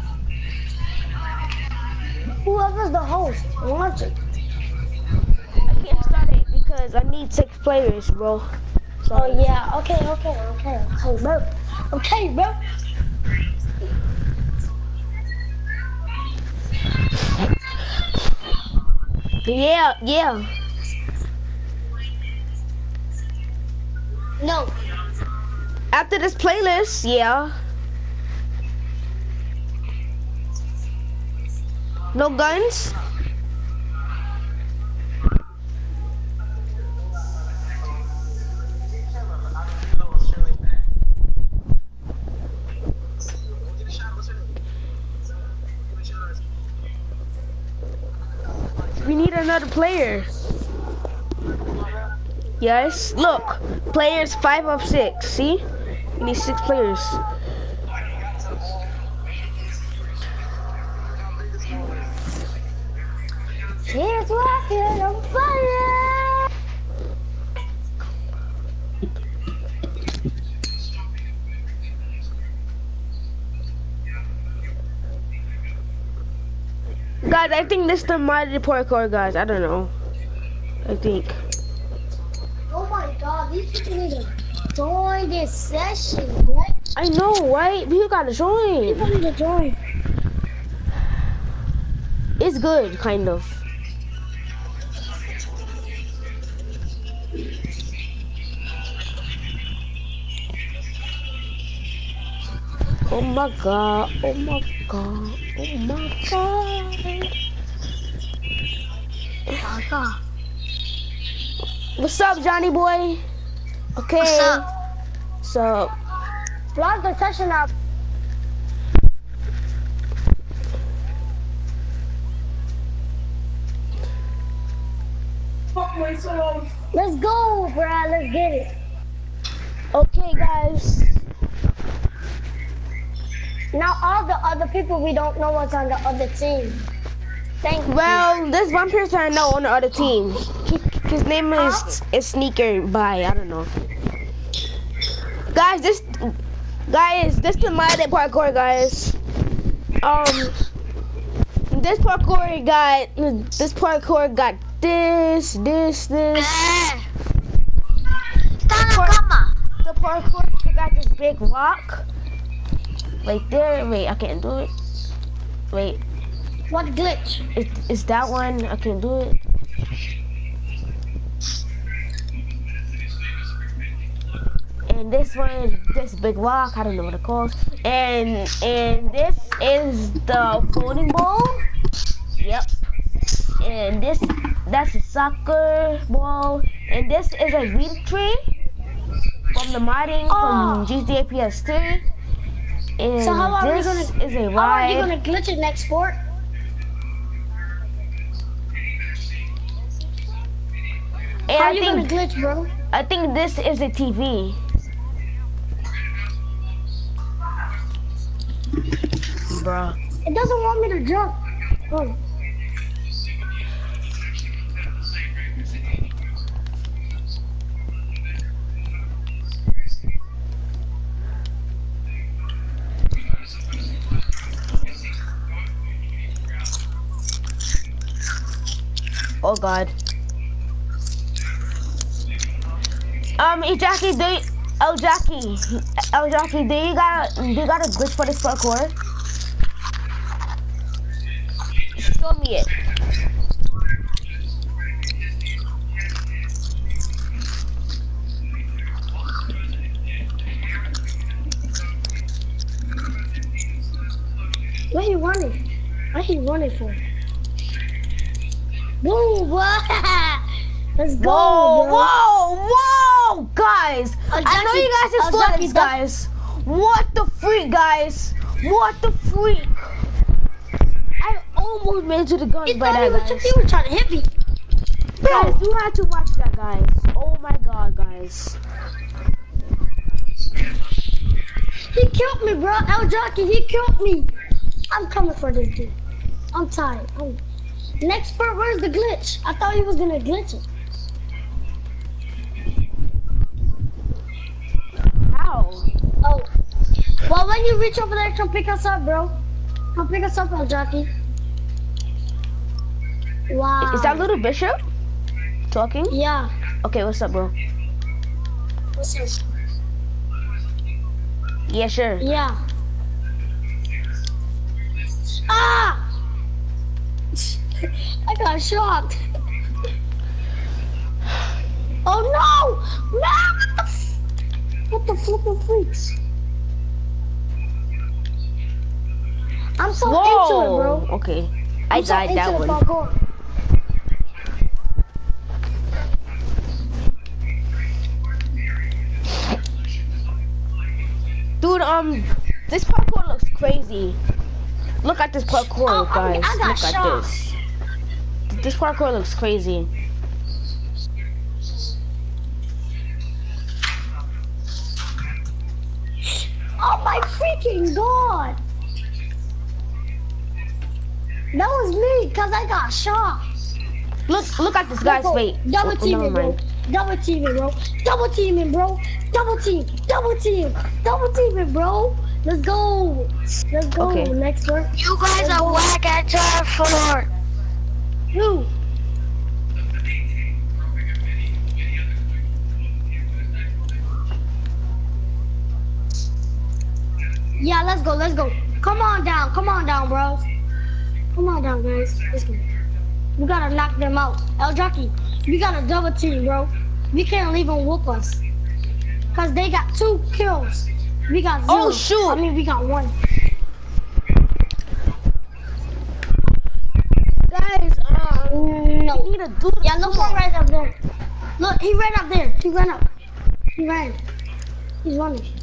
Whoever's the host, watch it. I can't start it because I need six players, bro. So Oh yeah, okay, okay, okay, okay, bro. Okay, bro. yeah, yeah. No. After this playlist, yeah. No guns? We need another player. Yes, look. Players five of six. See? We need six players. Here's walking on fire. Guys, I think this is the my report card, guys. I don't know. I think. Oh my god, these people need to join this session, right? I know, right? You gotta join. People need to join. It's good, kind of. Oh my god, oh my god, oh my god. Oh my god. What's up, Johnny boy? Okay. What's up? So, Vlog the session up. Fuck myself. Let's go, bruh. Let's get it. okay, guys. Now all the other people we don't know what's on the other team. Thank you. Well, there's one person I know on the other team. He, his name is Huh? is Sneaker by I don't know. Guys, this guys, this is my day parkour, guys. Um, this parkour got this parkour got this, this, this. Eh. Tana kama. The parkour got this big rock right there. Wait, I can't do it. Wait, What glitch? it, it's that one. I can't do it. And this one, this big rock, I don't know what it calls. And and this is the folding ball. Yep. And this, that's a soccer ball. And this is a weed tree from the modding Oh. from G T A P S three. And So how are we this gonna? is a How are you ride. gonna glitch it next sport? And How are I you gonna think glitch, bro? I think this is a T V. Bruh. It doesn't want me to jump. Oh. Oh God. Um, hey, Jackie, do you, oh Jackie, oh Jackie, do you got do you got a glitch for this parkour? Show me it. What are you running? What are you running for? Boom! What? Let's go, Whoa, bro. whoa, whoa, guys! Oh, I know Jackie, you guys oh, just saw Jackie, this, Jack- guys. What the freak, guys? What the freak? I almost made it to the guns He by thought he that, was, guys. he was trying to hit me. Guys, you have to watch that, guys. Oh my God, guys. He killed me, bro. El Jockey, he killed me. I'm coming for this dude. I'm tired. I'm... Next part, where's the glitch? I thought he was gonna glitch it. How? Oh. Well, when you reach over there, come pick us up, bro. Come pick us up, El Jockey. Wow. Is that Little Bishop talking? Yeah. Okay, what's up, bro? What's this? Yeah, sure. Yeah. Ah! I got shocked. Oh no! No! What the, f what the flippin' freaks? I'm so into it, Whoa! bro. Okay. I I'm so died into that the one. parkour. Dude, um, this parkour looks crazy. Look at this parkour, Oh, I mean, guys. I got Look shot. at this. This parkour looks crazy. Oh my freaking god! That was me, cause I got shot. Look, look at this, guys. Bro, Wait. Double Oh, oh, teaming, never bro. mind. Double teaming, bro. Double teaming, bro. Double team. Double team. Double teaming, bro. Let's go. Let's go. Okay. Next one. You guys Let's are go. whack at turf floor. Who? Yeah, let's go. Let's go. Come on down. Come on down, bros. Come on down, guys. Let's go. We gotta knock them out. El Jockey, we gotta double team, bro. We can't leave them whoop us. Cause they got two kills. We got zero. Oh, shoot. I mean, we got one. Guys, um, No. we need to do the Yeah, look one right up there. Look, he ran up there. He ran up. He ran. He's running.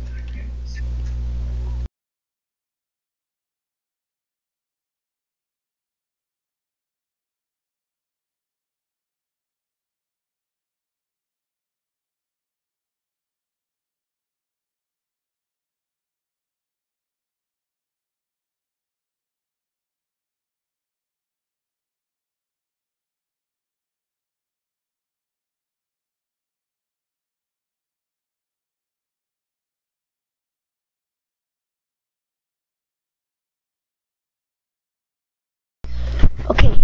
Okay.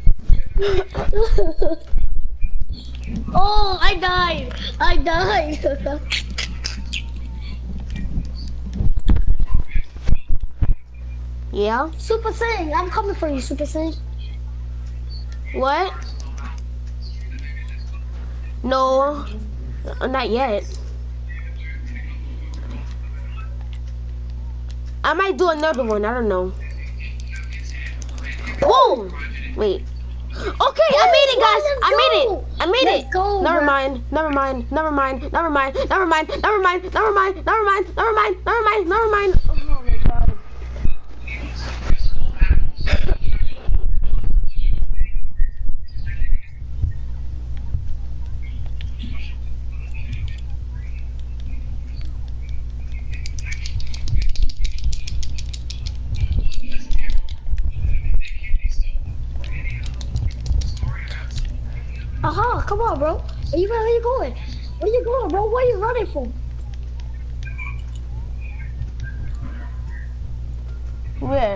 Oh, I died. I died. Yeah? Super Saiyan, I'm coming for you, Super Saiyan. What? No, not yet. I might do another one, I don't know. Whoa! Wait. Okay, I made it, guys. I made it. I made Let's it. go, Never bro. mind. Never mind. Never mind. Never mind. Never mind. Never mind. Never mind. Never mind. Never mind. Never mind. Never mind. Oh my god. Aha, come on, bro. Where you, where are you going? Where you going, bro? Where are you running for? Where?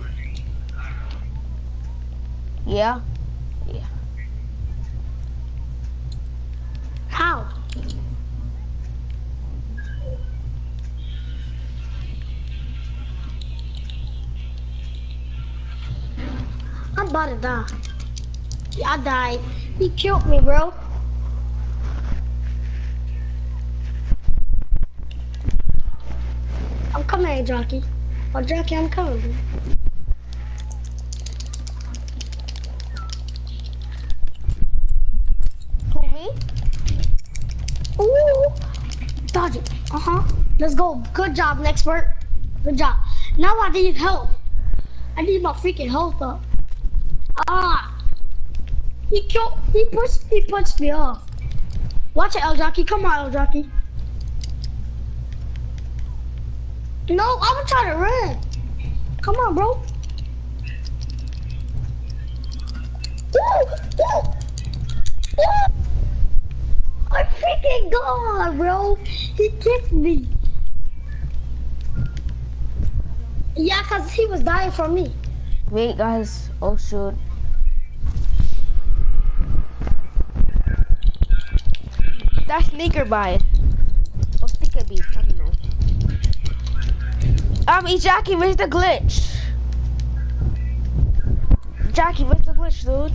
Yeah. Yeah. How? I'm about to die. Yeah, I died. He killed me, bro. I'm coming, Jockey. Oh, Jockey, I'm coming. Bro. Who, me? Ooh. Dodge it. Uh-huh. Let's go. Good job, Nexpert. Good job. Now I need help. I need my freaking health up. Ah. He killed, he pushed, he punched me off. Watch it, El Jockey. Come on, El Jockey. No, I'm trying to run. Come on, bro. Ooh, ooh, ooh. I freaking god, bro. He kicked me. Yeah, cause he was dying for me. Wait, guys. Oh shoot. That's sneaker by. Or sticker bee. I don't know. Um, hey, Jackie, where's the glitch? Jackie, where's the glitch, dude?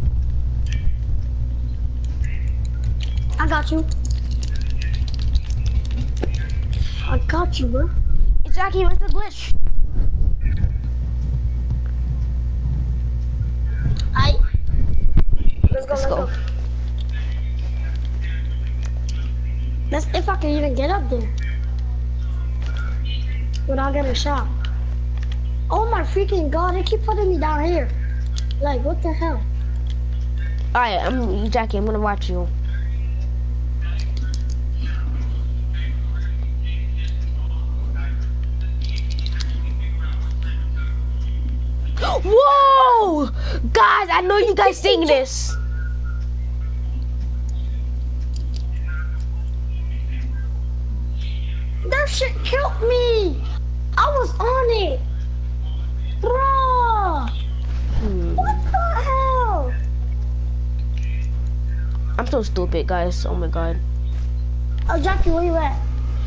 I got you. I got you, bro. Hey, Jackie, where's the glitch? I. Let's go. Let's Let's go. go. Let's if I can even get up there without getting shot. Oh my freaking god! They keep putting me down here. Like what the hell? Alright, I'm Jackie. I'm gonna watch you. Whoa! Guys, I know you guys sing this. That shit killed me. I was on it, bro. Hmm. What the hell? I'm so stupid, guys. Oh my god. Oh, Jackie, where you at?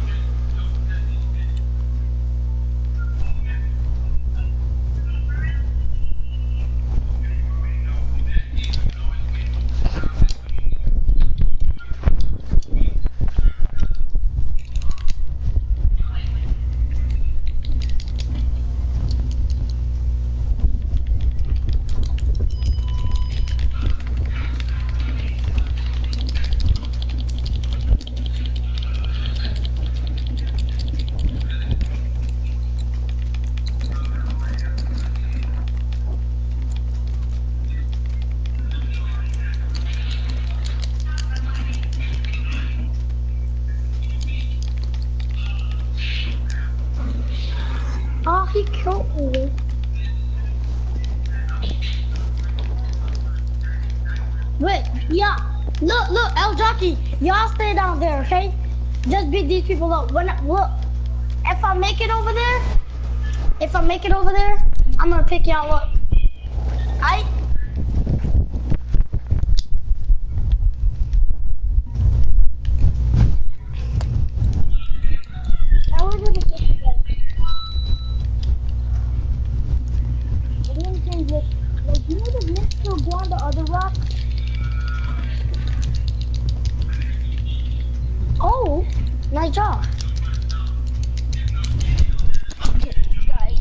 Oh, he killed me. Wait, yeah. Look, look, El Jockey, y'all stay down there, okay? Just beat these people up. When I, look, if I make it over there, if I make it over there, I'm gonna pick y'all up. I. I was gonna get together. I didn't think this. Like, you know the mist still go on the other rock? Oh, nice job. Okay, guys.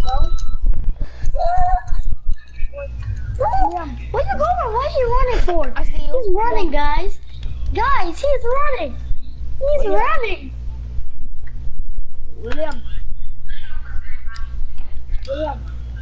William, where you going? What are you running for? I see you. He's running, guys. Guys, he's running. He's William. running. William. William.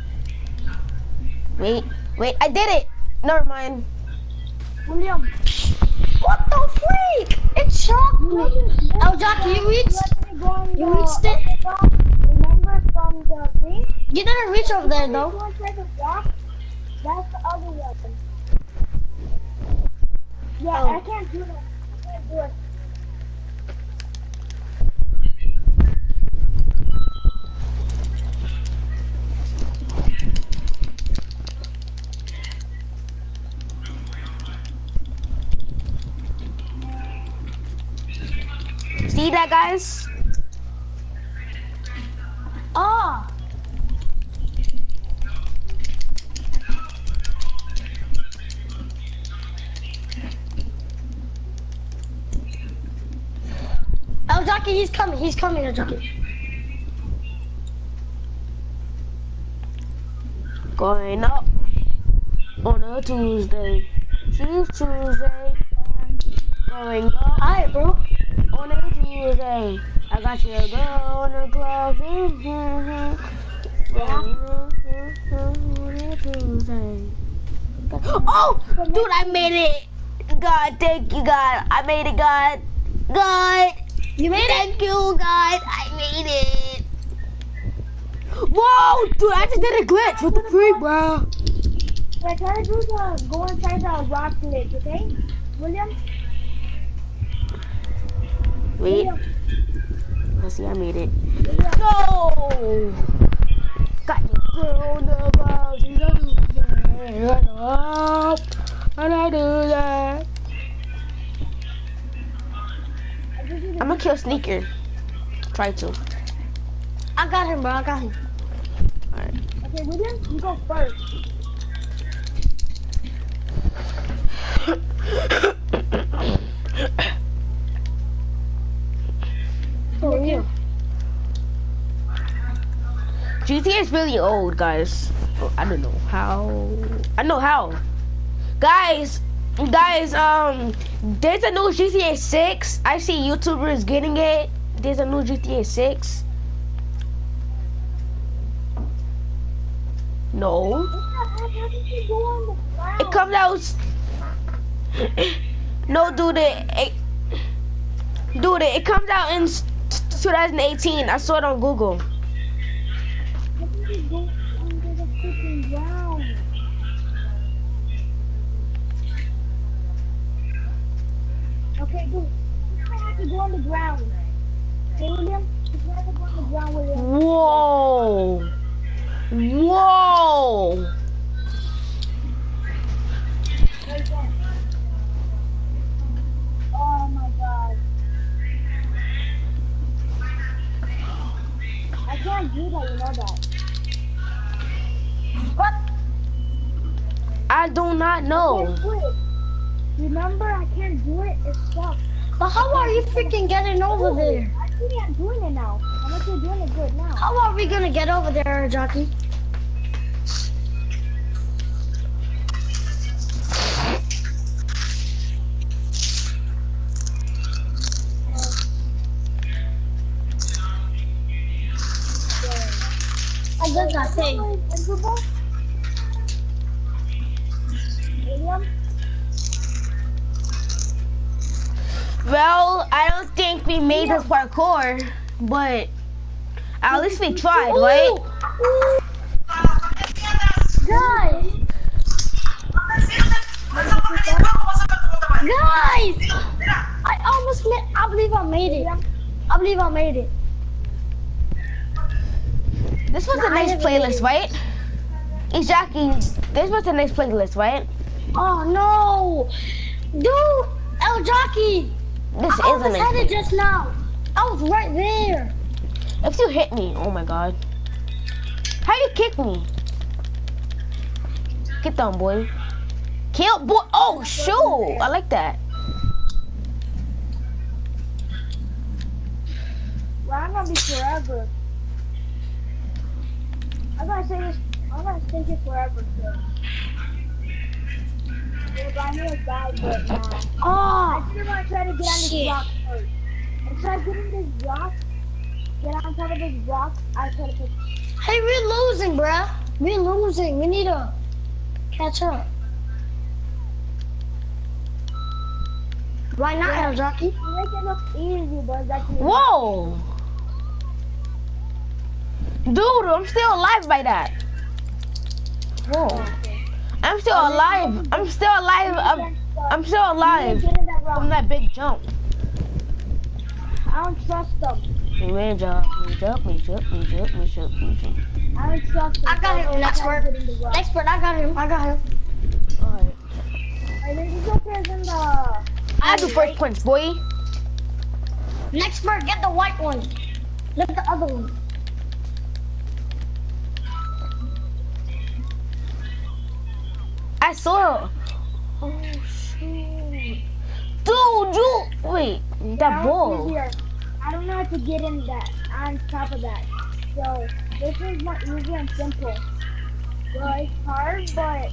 Wait, wait, I did it. Never mind. William. What the freak? It shocked me. Oh, Jockey, you reached? You reached it? Remember from the thing? You didn't reach over there, though. That's the other weapon. Yeah, Oh. I can't do that. I can't do it. See that, guys? Ah! Oh, Jockey, he's coming. He's coming, Jockey. Going up on a Tuesday. She's Tuesday. Going up Alright, bro. on a Tuesday. I got your girl on the club. Mm-hmm. On a Tuesday. Oh, dude, I made it. God, thank you, God. I made it, God. God. You made it? Thank you, God. I made it. Whoa, dude, I just did a glitch. What the freak, bro? Yeah, try to do the go inside the rock glitch, okay? William? Wait. William. Let's see, I made it. William. No! Got your girl on the ball. She's a loser. How do I do that? I'm gonna kill Sneaker. Try to. I got him, bro. I got him. Alright. Okay, William, you go first. For real. G T A is really old, guys. Oh, I don't know how. I know how. Guys, guys, um, there's a new G T A six. I see YouTubers getting it. There's a new G T A six. No. It comes out. No, dude, it, it, dude, it, it comes out in twenty eighteen. I saw it on Google. Okay, dude, you have to go on the ground. Okay, William? You have to go on the ground, William. Whoa! Whoa! Right there. Oh my god. I can't do that, you know that. What? I do not know. I can't do it. Remember, I can't do it. It sucks. But how are you freaking getting over there? Actually, I'm doing it now. I'm actually doing it good now. How are we gonna get over there, Jockey? I just got thing. William? Well, I don't think we made this parkour, but at least we tried, right? Guys! Guys! I almost made, I believe I made it. I believe I made it. This was a No, I nice never playlist, made right? Exactly. This was the next playlist, right? Oh no, dude, El Jockey. This I is the almost next had it playlist. just now. I was right there. If you hit me, oh my god. How you kick me? Get down, boy. Kill, boy. Oh, shoot. I like that. Well, I'm gonna be forever. I'm gonna say this. I'm gonna stay here forever. So. I need a guy, but nah. Oh, I think I'm gonna try to get on this rock first. And try getting this rock. Get on top of this rock. I try to put. Hey, we're losing, bruh. We're losing. We need to catch up. Why not, yeah. El Jockey? You make it look easy, but that's Whoa! Dude, I'm still alive by that. Whoa. I'm still alive. I'm still alive. I'm, I'm still alive from that big jump. I don't trust them. Me jump, me jump, me jump, me jump, me jump, me jump. I don't trust them. I got him, next word. Next word, I got him, I got him. Alright. I think he's up there in the... I do first points, boy. Next bird, get the white one. Look at the other one. I saw. Oh shoot, dude! You wait, that Yeah, ball. easier. I don't know how to get in that on top of that. So this is more easy and simple. Well, it's hard, but.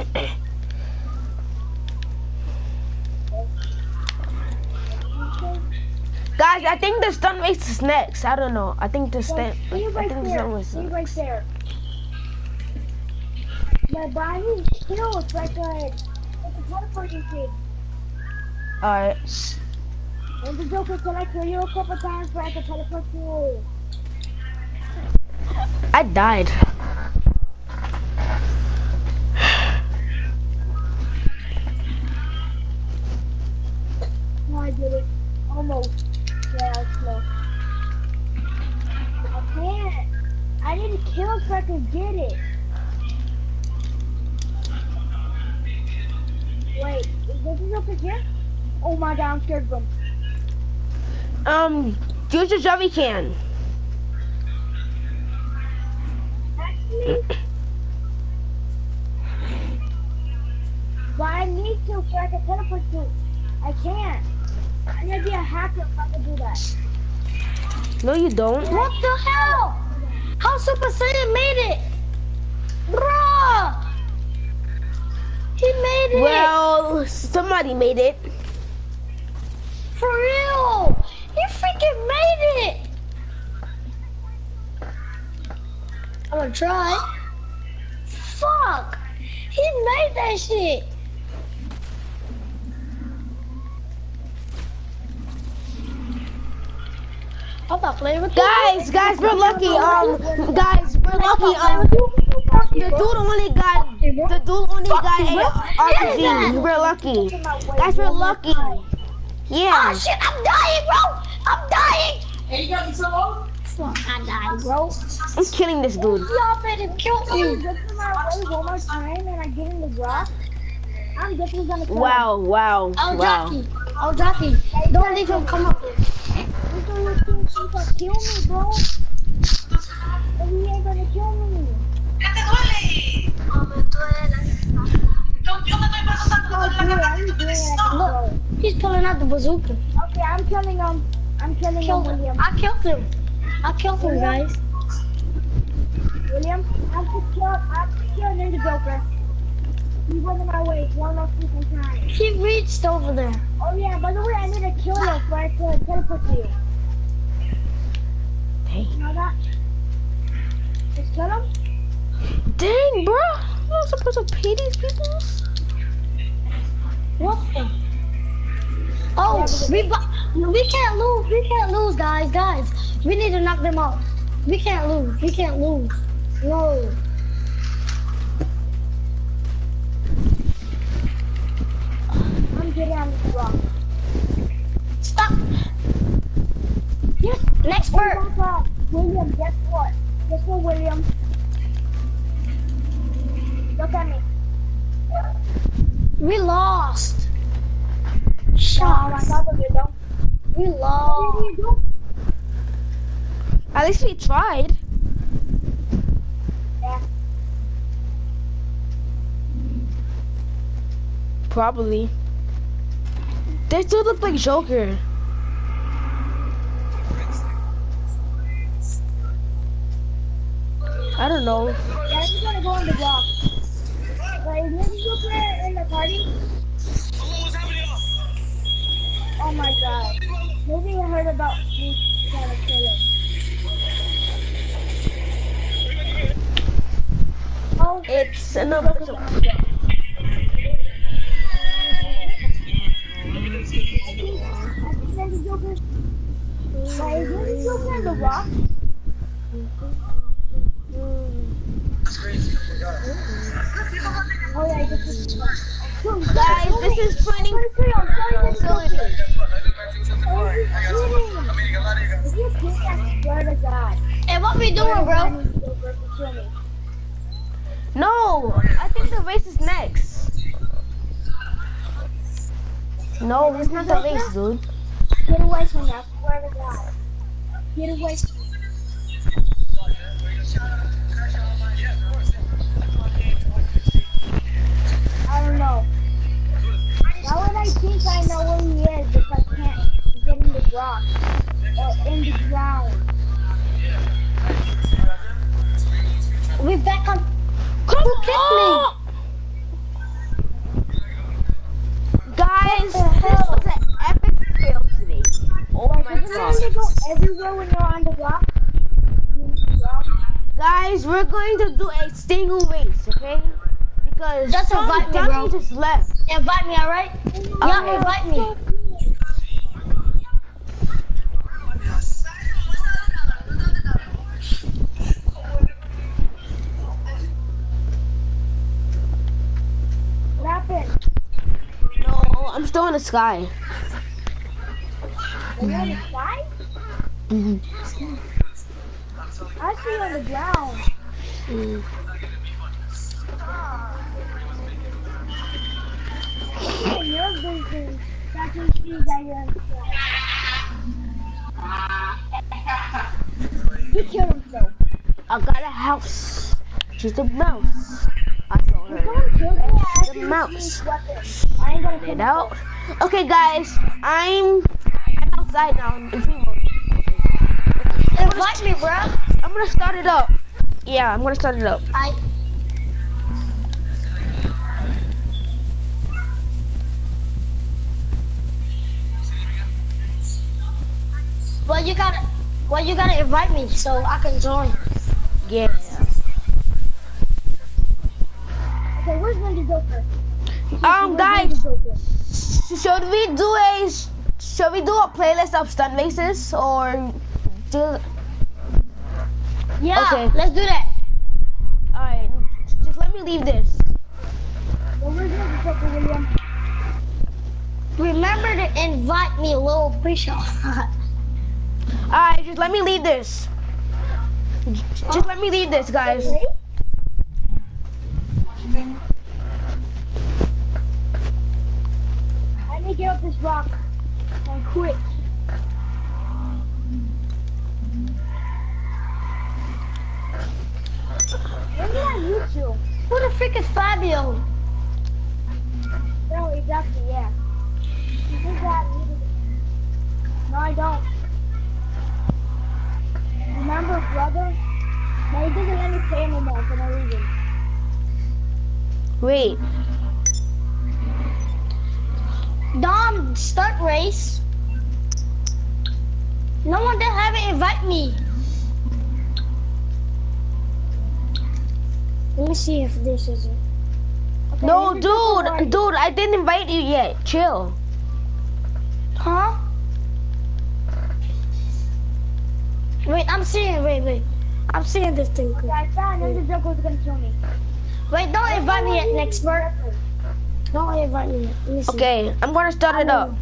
Guys, I think the stun race is next. I don't know. I think the stun. See you I right think the there. stun race is See you right next. there. My body kills like a, like a teleporting thing. Alright. And the Joker, can I kill you a couple times so I can teleport you? I died. No, I did it. Almost. Yeah, I was close. I can't. I need to kill so I can get it. Wait, is this up here? Oh my god, I'm scared of them. Um, use your jelly can. Actually, but I need to so I can teleport you. I can't. I'm gonna be a hacker if I can do that. No, you don't. What the hell? How Super Saiyan made it? Bruh! He made it! Well, somebody made it. For real! He freaking made it! I'm gonna try. Fuck! He made that shit! I'm not playing with Guys, guys, we're lucky. Um, guys, we're lucky. Um, the dude only got, the dude only got a R P G. We're lucky. Guys, we're lucky. Yeah. Oh shit, I'm dying, bro! I'm dying! Hey, you got me some more? Fuck, I died, bro. I'm killing this dude. Y'all better kill me. Just in my way one more time and I get in the rock, I'm definitely gonna kill Wow, wow, El wow. Jockey, El Jockey, don't leave him come up here. He's gonna kill me, bro. But he ain't gonna kill me. ¿Qué te duele? Yo, yo me estoy procesando Oh, de dude, la I'm garganta doing de it. stop. Look, he's pulling out the bazooka. Okay, I'm killing him. I'm killing him, William. I killed him. I killed him, guys. William, I have to kill, I have to kill Ninja Joker. He went in my way one more freaking time. He reached over there. Oh yeah, by the way, I need to kill him so I can teleport to you. Hey. You know that? Just kill him? Dang, bro. I'm not supposed to pay these people. What the? Oh, we bu- we can't lose. We can't lose, guys. Guys, we need to knock them out. We can't lose. We can't lose. No. I'm getting on this rock. Stop. Yes. Next bird. Oh, William, guess what? Guess what, William? We lost. Oh Shot. my god, you don't. We lost. At least we tried. Yeah. Probably. They still look like Joker. I don't know. Yeah, I'm gonna go on the block. But is this Joker in the party? Oh my god. Maybe you heard about me trying to kill him. Oh, It's another. Why is this Joker in the rock? Oh yeah, this is Guys, this is training facility. If you kick, I swear to God. Hey, what we doing, bro? No, I think the race is next. No, it's not the race, dude. Get away from me, I swear to God. Get away from me. I don't know. Why would I think I know where he is if I can't get in the rock or in the ground? We back on. Who kicked me? Guys, this was an epic fail today. Oh my Isn't it god. to go everywhere when you're on the rock? Guys, we're going to do a single race, okay? Because Just some invite me, dummy bro. just left. Invite me, alright? Yeah, Okay. invite me. What happened? No, I'm still in the sky. Are you on the sky? Mhm. I see you on the ground. Mm. In your business, that can see that you're on the sky. He killed himself. I got a house. She's a mouse. I saw her. Someone killed me. I The actually mouse. used weapon. I ain't gonna kill It myself. out. Okay, guys, I'm I'm outside now. In three more. Invite me, bro. I'm gonna start it up. Yeah, I'm gonna start it up. I. Well, you gotta. Well, you gotta invite me so I can join. Yeah. Okay, where's Wendy Joker? Um, Where's guys, Wendy Joker? sh- should we do a should we do a playlist of stunt races or do? Yeah, Okay. let's do that. All right, just let me leave this. Well, where's Wendy Joker, William? Remember to invite me, little pre-show. All right, just let me leave this. J- Just let me leave this, guys. Okay. I need to get up this rock and quick. Where did I meet you? Who the freak is Fabio? No, exactly, yeah. You think that needed... No, I don't. Remember, brother? No, he doesn't let me play anymore for no reason. Wait. Dom, start race. No one that haven't invite me. Let me see if this is it. Okay, No, this is just a dude, warning. dude, I didn't invite you yet. Chill. Huh? Wait, I'm seeing, wait, wait. I'm seeing this thing. Okay, I found Ninja Joker was gonna kill me. Wait, don't invite me yet, next bird. Don't invite me yet. Let me see. Okay, I'm gonna start it up.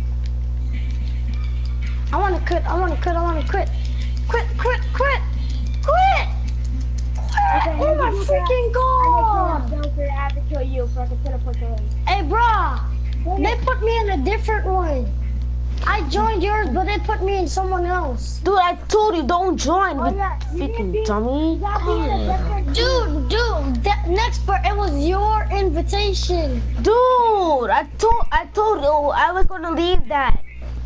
I wanna quit, I wanna quit, I wanna quit. Quit, quit, quit, quit! Quit! Okay, Oh my Ninja Joker, freaking I need to kill god! up, Joker. I have to kill you so I can teleport to him. Hey, bro. They put me in a different one. I joined yours, but they put me in someone else. Dude, I told you don't join. Oh, with yeah. You didn't freaking be- dummy. You gotta be in a different Dude, dude, that next part, it was your invitation. Dude, I told I told you I was gonna leave that.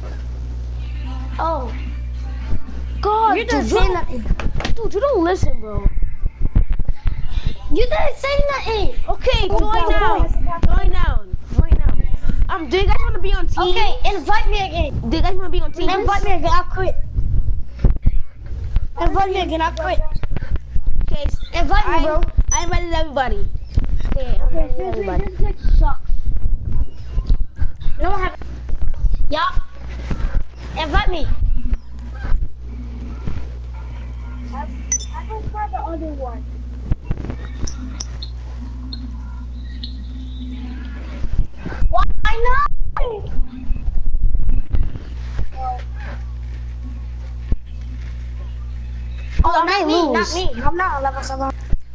Oh, God, you didn't dude, say you don't- nothing. Dude, you don't listen, bro. You didn't say nothing. Okay, Oh, join God, now. what? Join now. Join now. Um, do you guys wanna be on team? Okay, invite me again. Do you guys wanna be on team? Invite me again, I'll quit. Invite me again, I'll quit. Okay, Invite me, I, bro. I invited everybody. Okay, I'm Okay, inviting seriously, everybody. this glitch sucks. No one have. Yeah. Invite me. I, I prefer the other one. Why not? Oh, I not might me, lose. not me. I'm not a level seven.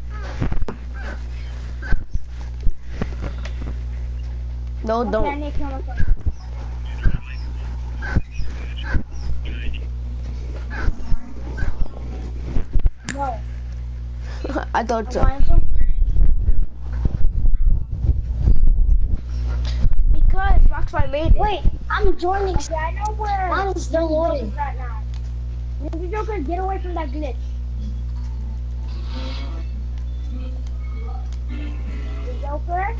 No, Okay, I don't. need to kill myself. No. I thought so. Why so? Because Rockstar made it. Wait, I'm joining. Okay, I know where I'm still Ninja loading. Joker's right now. Ninja Joker, get away from that glitch. The Joker?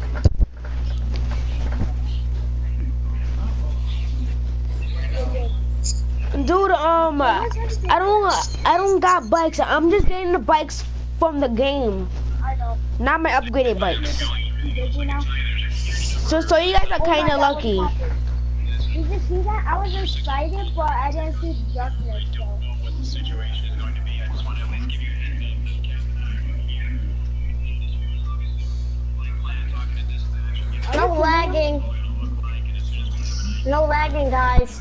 Dude, um, I don't, I don't got bikes. I'm just getting the bikes from the game, I know. not my upgraded bikes. Did you know? So, so you guys are Oh my kind of God, lucky. what's happening? Did you see that? I was excited, but I didn't see darkness, so. No lagging. No lagging, guys.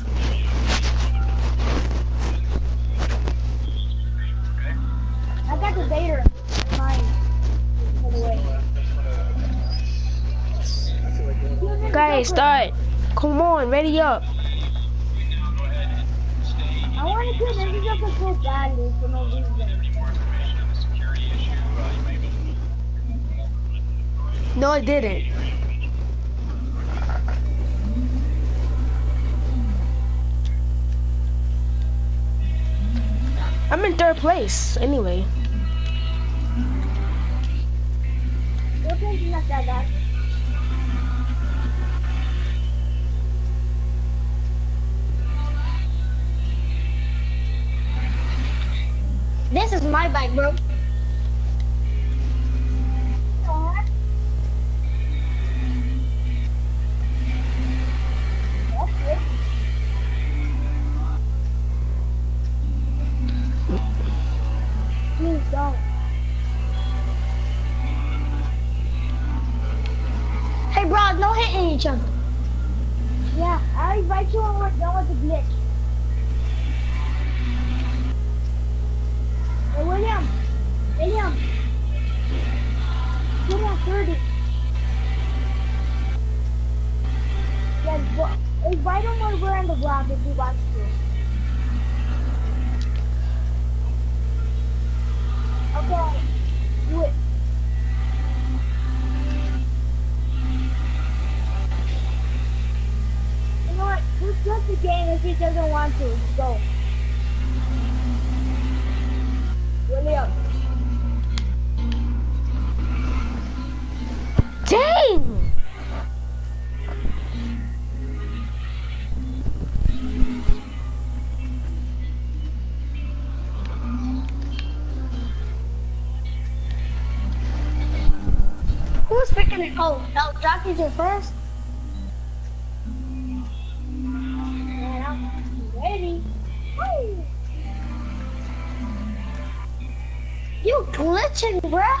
I got the Vader in mine. By the way. Guys, start. Come on, ready up. I want to kill Ninja Joker so badly for no reason. No, I didn't. I'm in third place, anyway. Your place is not that bad. This is my bike, bro. What? That's it. Please don't. Hey, bro, no hitting each other. Yeah, I'll invite you when we're done with the glitch. Hey, William. William. Get at thirty. Yeah, but invite him when we're on the block if he wants to. Okay, do it. You know what? Just let the game if he doesn't want to. Go. William. Dang! Who's picking it? Oh, El Jockey's in first. Man, I'm ready. Woo! You glitching, bruh.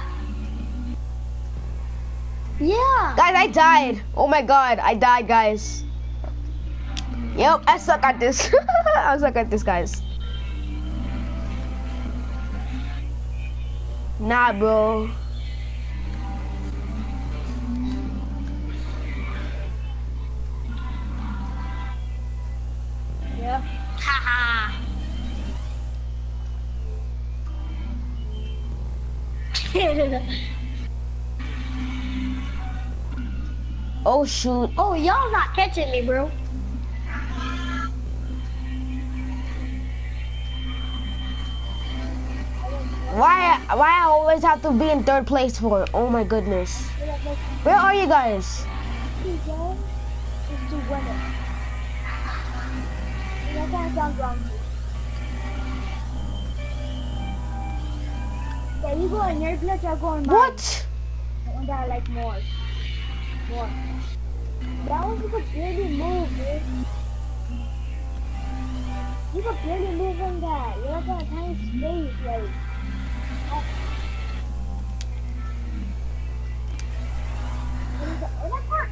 Yeah. Guys, I died. Oh my god, I died, guys. Yep, I suck at this. I suck at this, guys. Nah, bro. scared. Oh shoot. Oh, y'all not catching me, bro. Why why I always have to be in third place for? Oh my goodness. Where are you guys? To win is to win it. That kind of sounds wrong. Okay, you go in your glitch, I'll go in mine. What? And that I like more. More. That one you could barely move, dude. You could barely move in that. You're like in a tiny space, like. Oh. What is that? Oh, that part.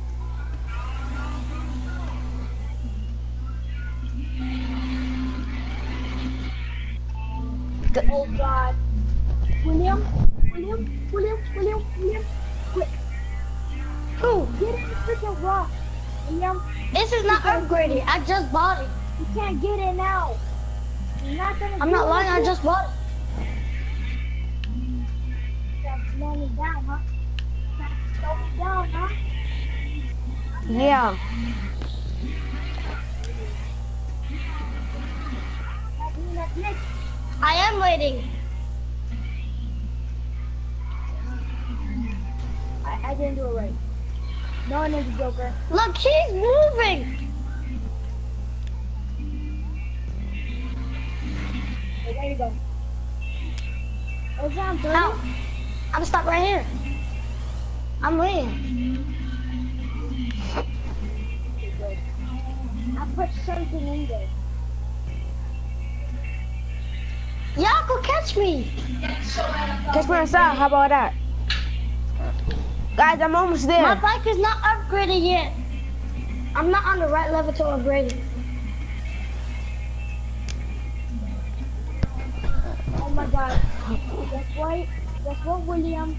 Oh God. William, William, William, William, William, quick. Who? Get in the freaking rock. William, This is not upgraded. I just bought it. you can't get it now. You're not gonna I'm do not lying. I it. just bought it. That's slowing it down, huh? That's slowing it down, huh? Yeah. Not doing that next. I am waiting. I, I didn't do it right. No one is a joker. Look, he's moving. Okay, there you go. Is that on thirty? Ow. I'm stuck right here. I'm waiting. Okay, good. I put something in there. Y'all could catch me. Catch me outside, how about that? Guys, I'm almost My there. bike is not upgraded yet. I'm not on the right level to upgrade it. Oh my God. Guess what? Guess what, William?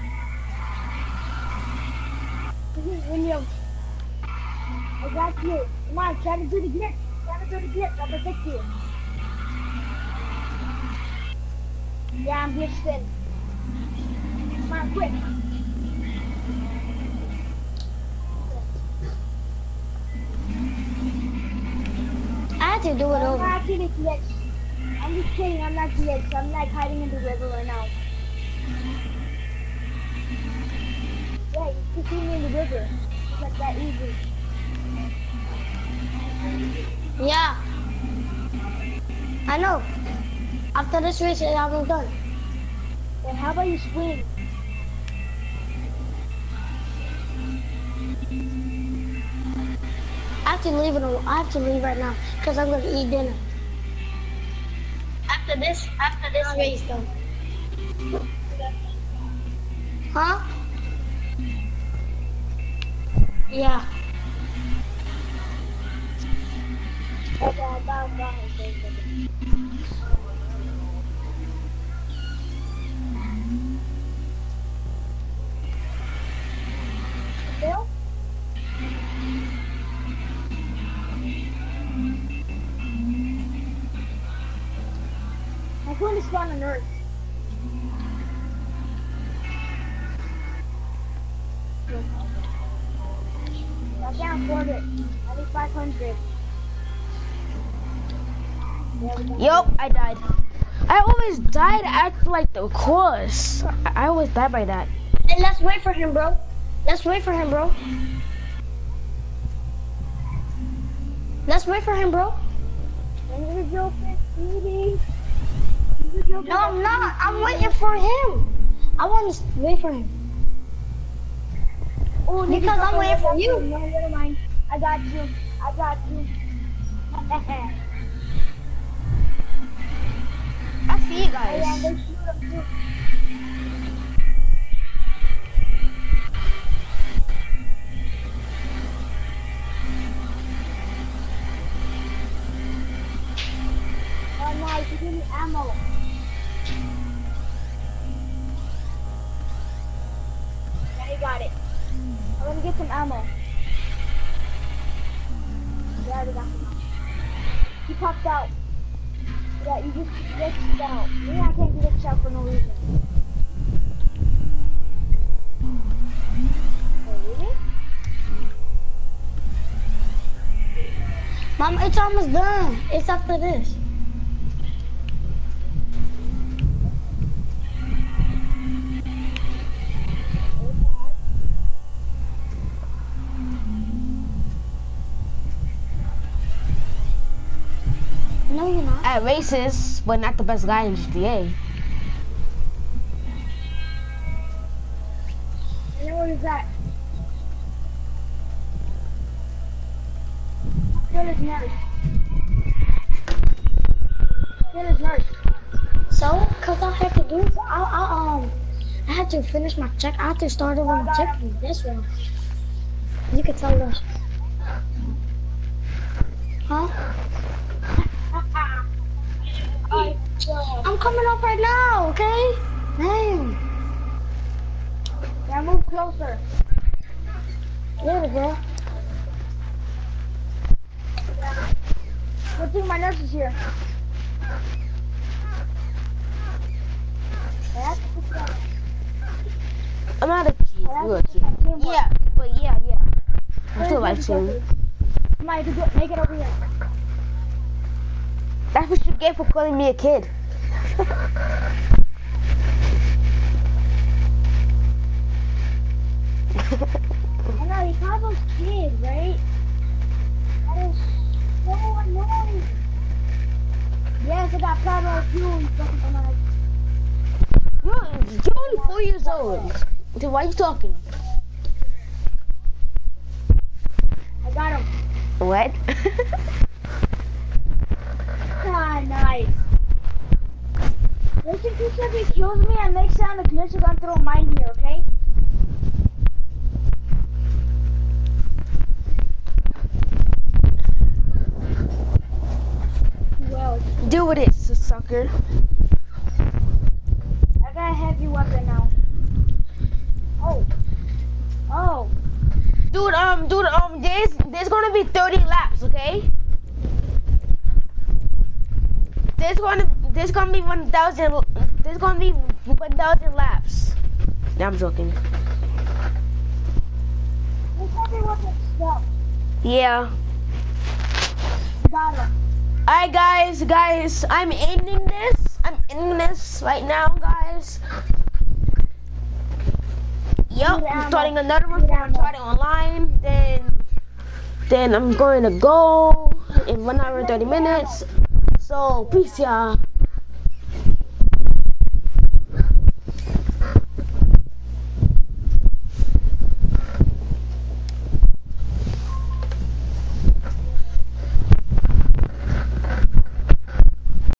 This is William. I got you. Come on, try to do the glitch. Try to do the glitch. I'll protect you. Yeah, I'm glitched in. Come on, quick. I had to do it I'm over. not actually glitched. I'm just kidding. I'm not glitched. I'm like hiding in the river right now. Yeah, you can see me in the river. It's like that easy. Yeah. I know. After this race, I'm done. Then how about you swing? I have to leave it. I have to leave right now because I'm gonna eat dinner. After this, after this race, though. Huh? Yeah. Okay, I'm down, down. Bill? I'm going to spawn on Earth. I can't afford it. I need five hundred. There we go. Yup, I died. I always died at like the course. I, I always die by that. Hey, let's wait for him, bro. Let's wait for him, bro. Let's wait for him, bro. You're a joker, sweetie. You're a joker. No, I'm not. I'm waiting for him. I want to wait for him. Oh, nigga, Because I'm joker, waiting for joker. you. No, never mind. I got you. I got you. I see you I guys. am. They shoot him too. Oh, nice. You give me ammo. Yeah, you got it. I'm gonna get some ammo. Yeah, we got some. He popped out. Yeah, you just glitched out. Me, I can't glitch out for no reason. It's almost done. It's after this. No, you're not. At races, but not the best guy in G T A. I know what is that. Kill his nurse. Kill his nurse. So, cause I had to do, I, I um, I had to finish my check. I had to start over my check. This one. You can tell us. Huh? I'm coming up right now, okay? Damn. Yeah, move closer. Yeah, bro. Good thing my nurse is here. Yeah, I'm not a kid. You're a kid. Yeah, but yeah, yeah. I'm still live streaming. Come on, you can do it. Make it over here. That's what you get for calling me a kid. I know, you call those kids, right? That is so annoying. Yes, I got problem with you and stuff like that. You're, you're only four years old. Then why are you talking? I got him. What? Ah, nice. Listen, Chris, if he kills me and makes sound a glitch, I'm gonna throw mine here, okay? Well, Do with it, sucker. I got a heavy weapon now. Oh. Oh. Dude, um, dude, um, there's, there's gonna be thirty laps, okay? There's gonna, there's gonna be one thousand, there's gonna be one thousand laps. No, I'm joking. This heavy weapon stuff. Yeah. Got him. Alright, guys, guys, I'm ending this. I'm ending this right now, guys. Yep, I'm starting another one for Uncharted Online. Then, then I'm going to go in one hour and thirty minutes. So, peace, y'all.